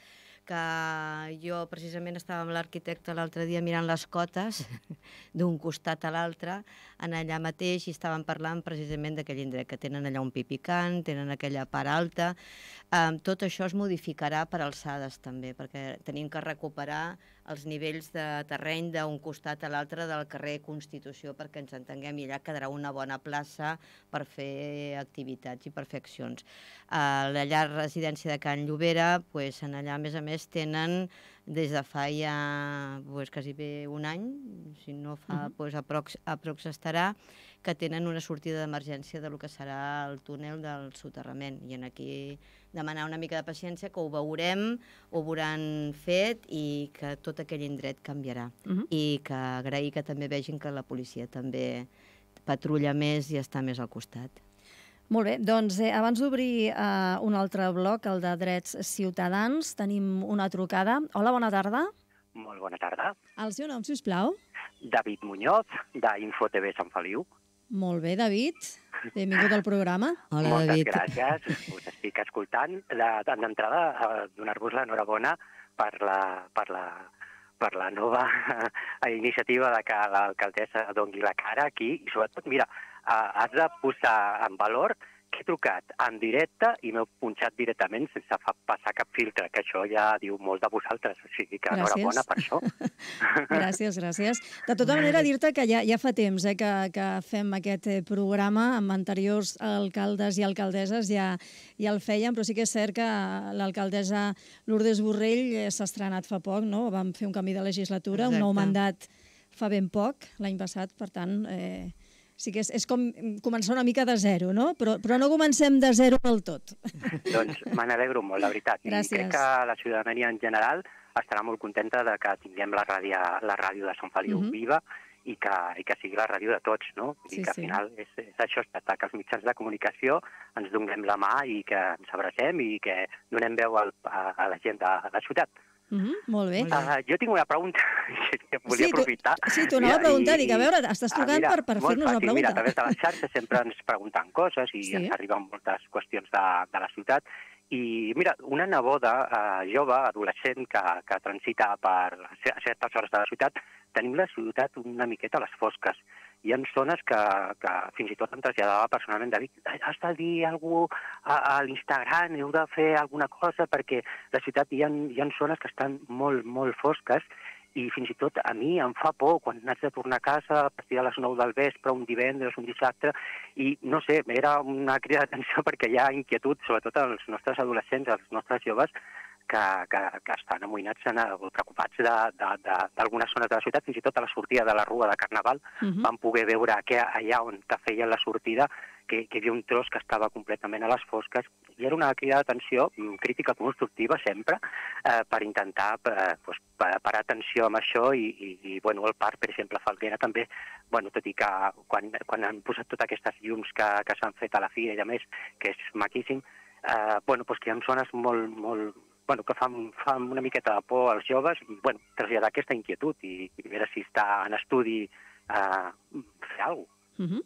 Que jo precisament estava amb l'arquitecte l'altre dia mirant les cotes d'un costat a l'altre, en allà mateix, i estaven parlant precisament d'aquell indret, que tenen allà un pi picant, tenen aquella part alta. Um, tot això es modificarà per alçades també, perquè tenim que recuperar els nivells de terreny d'un costat a l'altre del carrer Constitució, perquè ens entenguem, i allà quedarà una bona plaça per fer activitats i per fer accions. Uh, la llar residència de Can Llobera, pues, en allà, a més a més, tenen des de fa ja pues, quasi bé un any, si no fa, uh -huh. pues, aprox, aprox estarà, que tenen una sortida d'emergència del que serà el túnel del soterrament. I en aquí demanar una mica de paciència, que ho veurem, ho veuran fet i que tot aquell indret canviarà. Uh -huh. I que agrair que també vegin que la policia també patrulla més i està més al costat.
Molt bé, doncs eh, abans d'obrir eh, un altre bloc, el de Drets Ciutadans, tenim una trucada. Hola, bona tarda.
Molt bona tarda.
El seu nom, si us plau?
David Muñoz, d'InfoTV Sant Feliu.
Molt bé, David. Benvingut al programa.
Hola,
Moltes
David.
gràcies. Us estic escoltant. D'entrada, donar-vos l'enhorabona per la, per la, per la nova iniciativa de que l'alcaldessa doni la cara aquí. I sobretot, mira, has de posar en valor que he trucat en directe i m'heu punxat directament sense passar cap filtre, que això ja diu molt de vosaltres, o sigui que enhorabona per això.
Gràcies, gràcies. De tota manera, dir-te que ja, ja fa temps eh, que, que fem aquest programa, amb anteriors alcaldes i alcaldesses ja, ja el fèiem, però sí que és cert que l'alcaldessa Lourdes Borrell s'ha estrenat fa poc, no? Vam fer un canvi de legislatura, Exacte. un nou mandat fa ben poc, l'any passat, per tant... Eh, sí que és, és com començar una mica de zero, no? Però, però no comencem de zero del tot.
Doncs me n'alegro molt, la veritat.
Gràcies.
I crec que la ciutadania en general estarà molt contenta de que tinguem la ràdio, la ràdio de Sant Feliu uh -huh. viva i que, i que sigui la ràdio de tots, no? I
sí,
que al
sí.
final és, és això, que els mitjans de comunicació ens donem la mà i que ens abracem i que donem veu al, a, a la gent de la ciutat.
Uh -huh, molt bé.
Uh, jo tinc una pregunta que volia
sí, tu,
aprofitar.
Sí, t'ho anava a preguntar, dic, a veure, estàs trucant ah, mira, per, per fer-nos una pregunta.
Mira, a través de les xarxes sempre ens pregunten coses i sí. ens arriben moltes qüestions de, de la ciutat. I mira, una neboda uh, jove, adolescent, que, que transita per a certes hores de la ciutat, tenim la ciutat una miqueta a les fosques. Hi ha zones que, que fins i tot em traslladava personalment, David, has de dir alguna cosa a, a l'Instagram, heu de fer alguna cosa, perquè la ciutat hi ha, hi ha zones que estan molt, molt fosques i fins i tot a mi em fa por quan haig de tornar a casa a partir de les nou del vespre, un divendres, un dissabte, i no sé, era una crida d'atenció perquè hi ha inquietud, sobretot als nostres adolescents, als nostres joves, que, que, que estan amoïnats o preocupats d'algunes zones de la ciutat, fins i tot a la sortida de la Rua de Carnaval uh -huh. van poder veure que allà on feien la sortida que, que hi havia un tros que estava completament a les fosques i era una crida d'atenció crítica constructiva sempre eh, per intentar eh, pues, parar atenció amb això i, i, i bueno, el parc, per exemple, Falguera també, bueno, tot i que quan, quan han posat totes aquestes llums que, que s'han fet a la fira i a més, que és maquíssim, eh, bueno, pues que hi ha zones molt, molt bueno, que fan, fan una miqueta de por als joves i bueno, traslladar aquesta inquietud i, i veure si està en estudi eh, fer alguna cosa.
Uh -huh.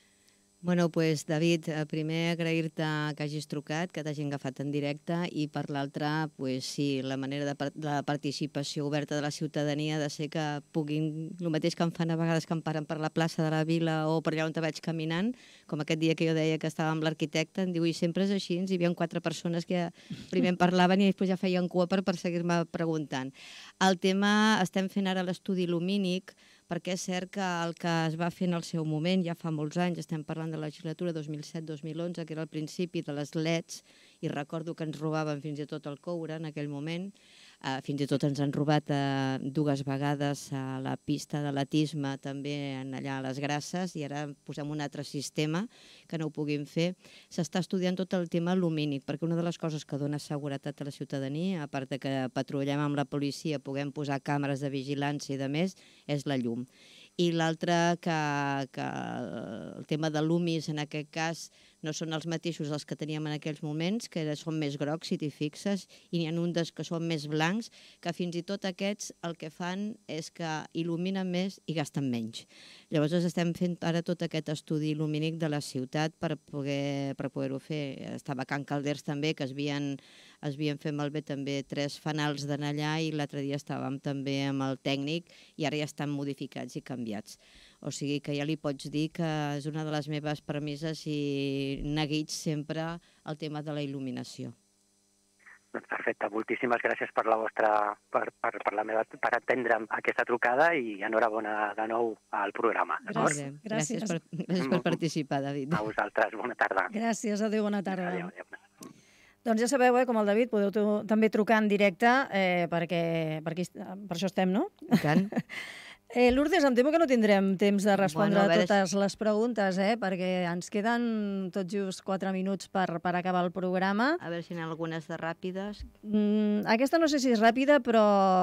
Bueno, pues, David, primer agrair-te que hagis trucat, que t'hagin agafat en directe, i per l'altre, pues, sí, la manera de, de la participació oberta de la ciutadania de ser que puguin, el mateix que em fan a vegades que em paren per la plaça de la Vila o per allà on te vaig caminant, com aquest dia que jo deia que estava amb l'arquitecte, em diu, i sempre és així, hi havia quatre persones que primer em parlaven i després ja feien cua per, per seguir-me preguntant. El tema, estem fent ara l'estudi lumínic, perquè és cert que el que es va fer en el seu moment, ja fa molts anys, estem parlant de la legislatura dos mil set dos mil onze, que era el principi de les leds, i recordo que ens robaven fins i tot el coure en aquell moment, uh, fins i tot ens han robat uh, dues vegades a la pista d'atletisme, també en allà a les Grasses, i ara posem un altre sistema que no ho puguin fer. S'està estudiant tot el tema lumínic, perquè una de les coses que dona seguretat a la ciutadania, a part de que patrullem amb la policia, puguem posar càmeres de vigilància i de més, és la llum. i l'altre que, que el tema de l'humis en aquest cas no són els mateixos dels que teníem en aquells moments, que són més grocs, si t'hi fixes, i n'hi ha uns que són més blancs, que fins i tot aquests el que fan és que il·luminen més i gasten menys. Llavors estem fent ara tot aquest estudi lumínic de la ciutat per poder per poder-ho fer. Estava a Can Calders també, que es havien, es havien fet malbé també tres fanals d'anar allà i l'altre dia estàvem també amb el tècnic i ara ja estan modificats i canviats. O sigui que ja li pots dir que és una de les meves premisses i neguits sempre el tema de la il·luminació.
Doncs perfecte, moltíssimes gràcies per la vostra, per, per, per, la meva, per atendre'm aquesta trucada i enhorabona de nou al programa.
Gràcies, gràcies, per, gràcies per participar, David.
A vosaltres, bona tarda.
Gràcies, adéu, bona tarda.
Adéu, adéu.
Doncs ja sabeu, eh, com el David, podeu tu, també trucar en directe, eh, perquè per, aquí, per això estem, no?
I tant.
Eh, Lourdes, em temo que no tindrem temps de respondre
bueno, a,
a
veure...
totes les preguntes, eh, perquè ens queden tot just quatre minuts per, per acabar el programa.
A veure si n'hi ha algunes de ràpides.
Mm, aquesta no sé si és ràpida, però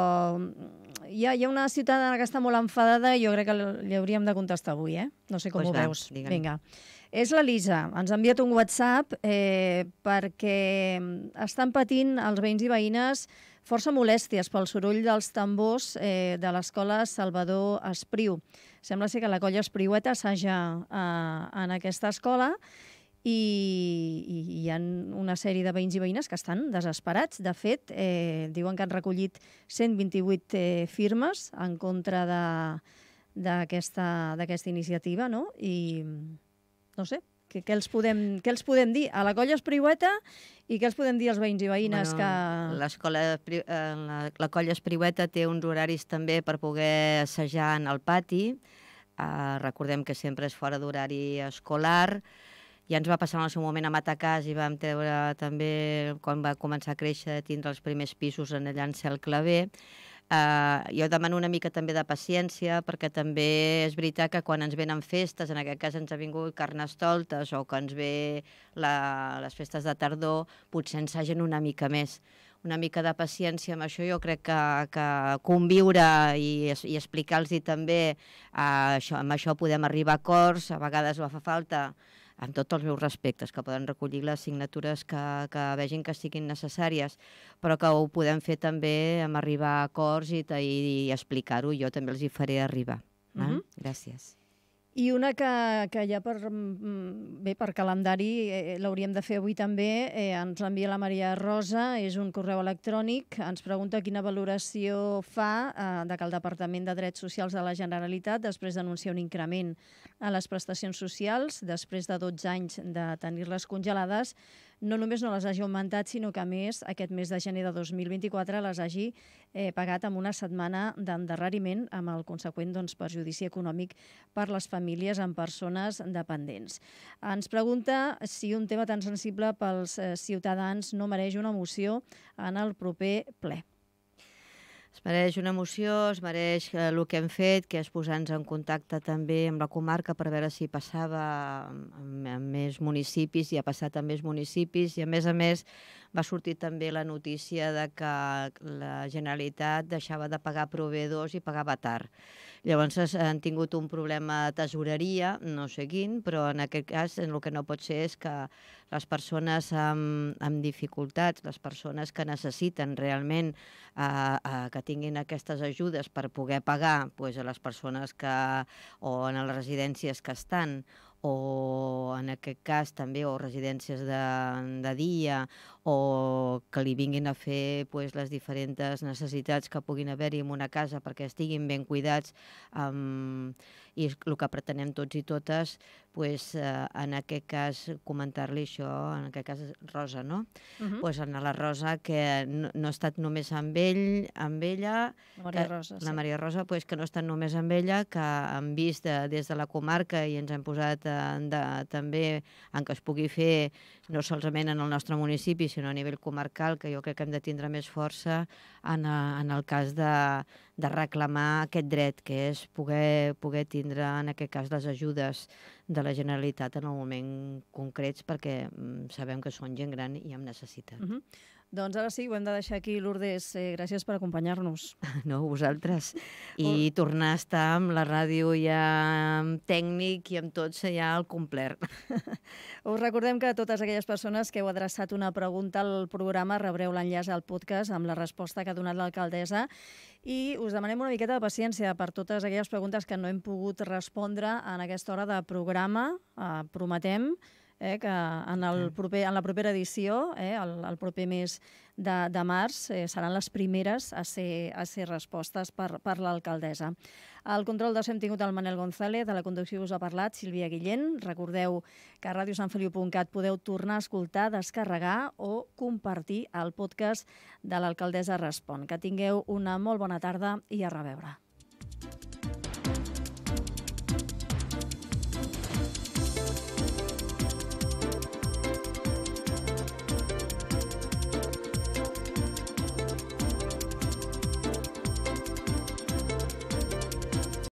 hi ha, hi ha una ciutadana que està molt enfadada i jo crec que li hauríem de contestar avui, eh? No sé com
pues
ho
va,
veus.
digue'm.
Vinga. És la Lisa. Ens ha enviat un WhatsApp eh, perquè estan patint els veïns i veïnes força molèsties pel soroll dels tambors eh, de l'escola Salvador Espriu. Sembla ser que la colla Espriueta assaja eh, en aquesta escola i, i hi ha una sèrie de veïns i veïnes que estan desesperats. De fet, eh, diuen que han recollit cent vint-i-vuit eh, firmes en contra d'aquesta d'aquesta iniciativa, no? I no sé, què, què, els podem, què els podem dir a la colla Espriueta i què els podem dir als veïns i veïnes
bueno,
que...
L'escola, la, la colla Espriueta té uns horaris també per poder assajar en el pati. Uh, recordem que sempre és fora d'horari escolar. Ja ens va passar en el seu moment a Matacàs i vam treure també, quan va començar a créixer, tindre els primers pisos en allà en Cel Clavé. Uh, jo demano una mica també de paciència perquè també és veritat que quan ens venen festes, en aquest cas ens ha vingut Carnestoltes o que ens ve la, les festes de tardor, potser ensagen una mica més. Una mica de paciència amb això, jo crec que, que conviure i, i explicar-los també uh, això, amb això podem arribar a acords, a vegades ho fa falta, amb tots els meus respectes, que poden recollir les signatures que, que vegin que siguin necessàries, però que ho podem fer també amb arribar a acords i, i, i explicar-ho, jo també els hi faré arribar. Uh -huh. eh? Gràcies.
I una que, que ja per, bé, per calendari eh, l'hauríem de fer avui també, eh, ens l'envia la Maria Rosa, és un correu electrònic, ens pregunta quina valoració fa eh, de que el Departament de Drets Socials de la Generalitat, després d'anunciar un increment a les prestacions socials, després de dotze anys de tenir-les congelades, no només no les hagi augmentat, sinó que, a més, aquest mes de gener de dos mil vint-i-quatre les hagi eh, pagat amb una setmana d'endarreriment, amb el conseqüent doncs, perjudici econòmic per les famílies amb persones dependents. Ens pregunta si un tema tan sensible pels eh, ciutadans no mereix una moció en el proper ple.
Es mereix una moció, es mereix eh, el que hem fet, que és posar-nos en contacte també amb la comarca per veure si passava en, en més municipis i ha passat en més municipis i, a més a més, va sortir també la notícia de que la Generalitat deixava de pagar proveïdors i pagava tard. Llavors han tingut un problema de tesoreria, no sé quin, però en aquest cas el que no pot ser és que les persones amb, amb dificultats, les persones que necessiten realment eh, eh, que tinguin aquestes ajudes per poder pagar pues, a les persones que, o en les residències que estan, o en aquest cas també o residències de, de dia o que li vinguin a fer pues, les diferents necessitats que puguin haver-hi en una casa perquè estiguin ben cuidats um, i el que pretenem tots i totes pues, uh, en aquest cas comentar-li això, en aquest cas Rosa, no? Uh -huh. pues, en la Rosa que no, no ha estat només amb ell, amb ella,
la Maria Rosa,
que, la
sí.
Maria Rosa pues, que no ha estat només amb ella, que han vist de, des de la comarca i ens hem posat de, també en que es pugui fer no solament en el nostre municipi, sinó a nivell comarcal, que jo crec que hem de tindre més força en, a, en el cas de, de reclamar aquest dret, que és poder, poder tindre, en aquest cas, les ajudes de la Generalitat en el moment concrets, perquè sabem que són gent gran i amb necessitat.
Uh -huh. Doncs ara sí, ho hem de deixar aquí, Lourdes. Eh, gràcies per acompanyar-nos.
No, vosaltres. I oh. tornar a estar amb la ràdio ja amb tècnic i amb tots ja al complet.
Us recordem que totes aquelles persones que heu adreçat una pregunta al programa rebreu l'enllaç al podcast amb la resposta que ha donat l'alcaldessa i us demanem una miqueta de paciència per totes aquelles preguntes que no hem pogut respondre en aquesta hora de programa. Eh, prometem Eh, que en, el proper, en la propera edició, eh, el, el proper mes de, de març, eh, seran les primeres a ser, a ser respostes per, per l'alcaldessa. Al control de so hem tingut el Manel González, de la conducció us ha parlat Sílvia Guillén. Recordeu que a radio sant feliu punt cat podeu tornar a escoltar, descarregar o compartir el podcast de l'alcaldessa Respon. Que tingueu una molt bona tarda i a reveure.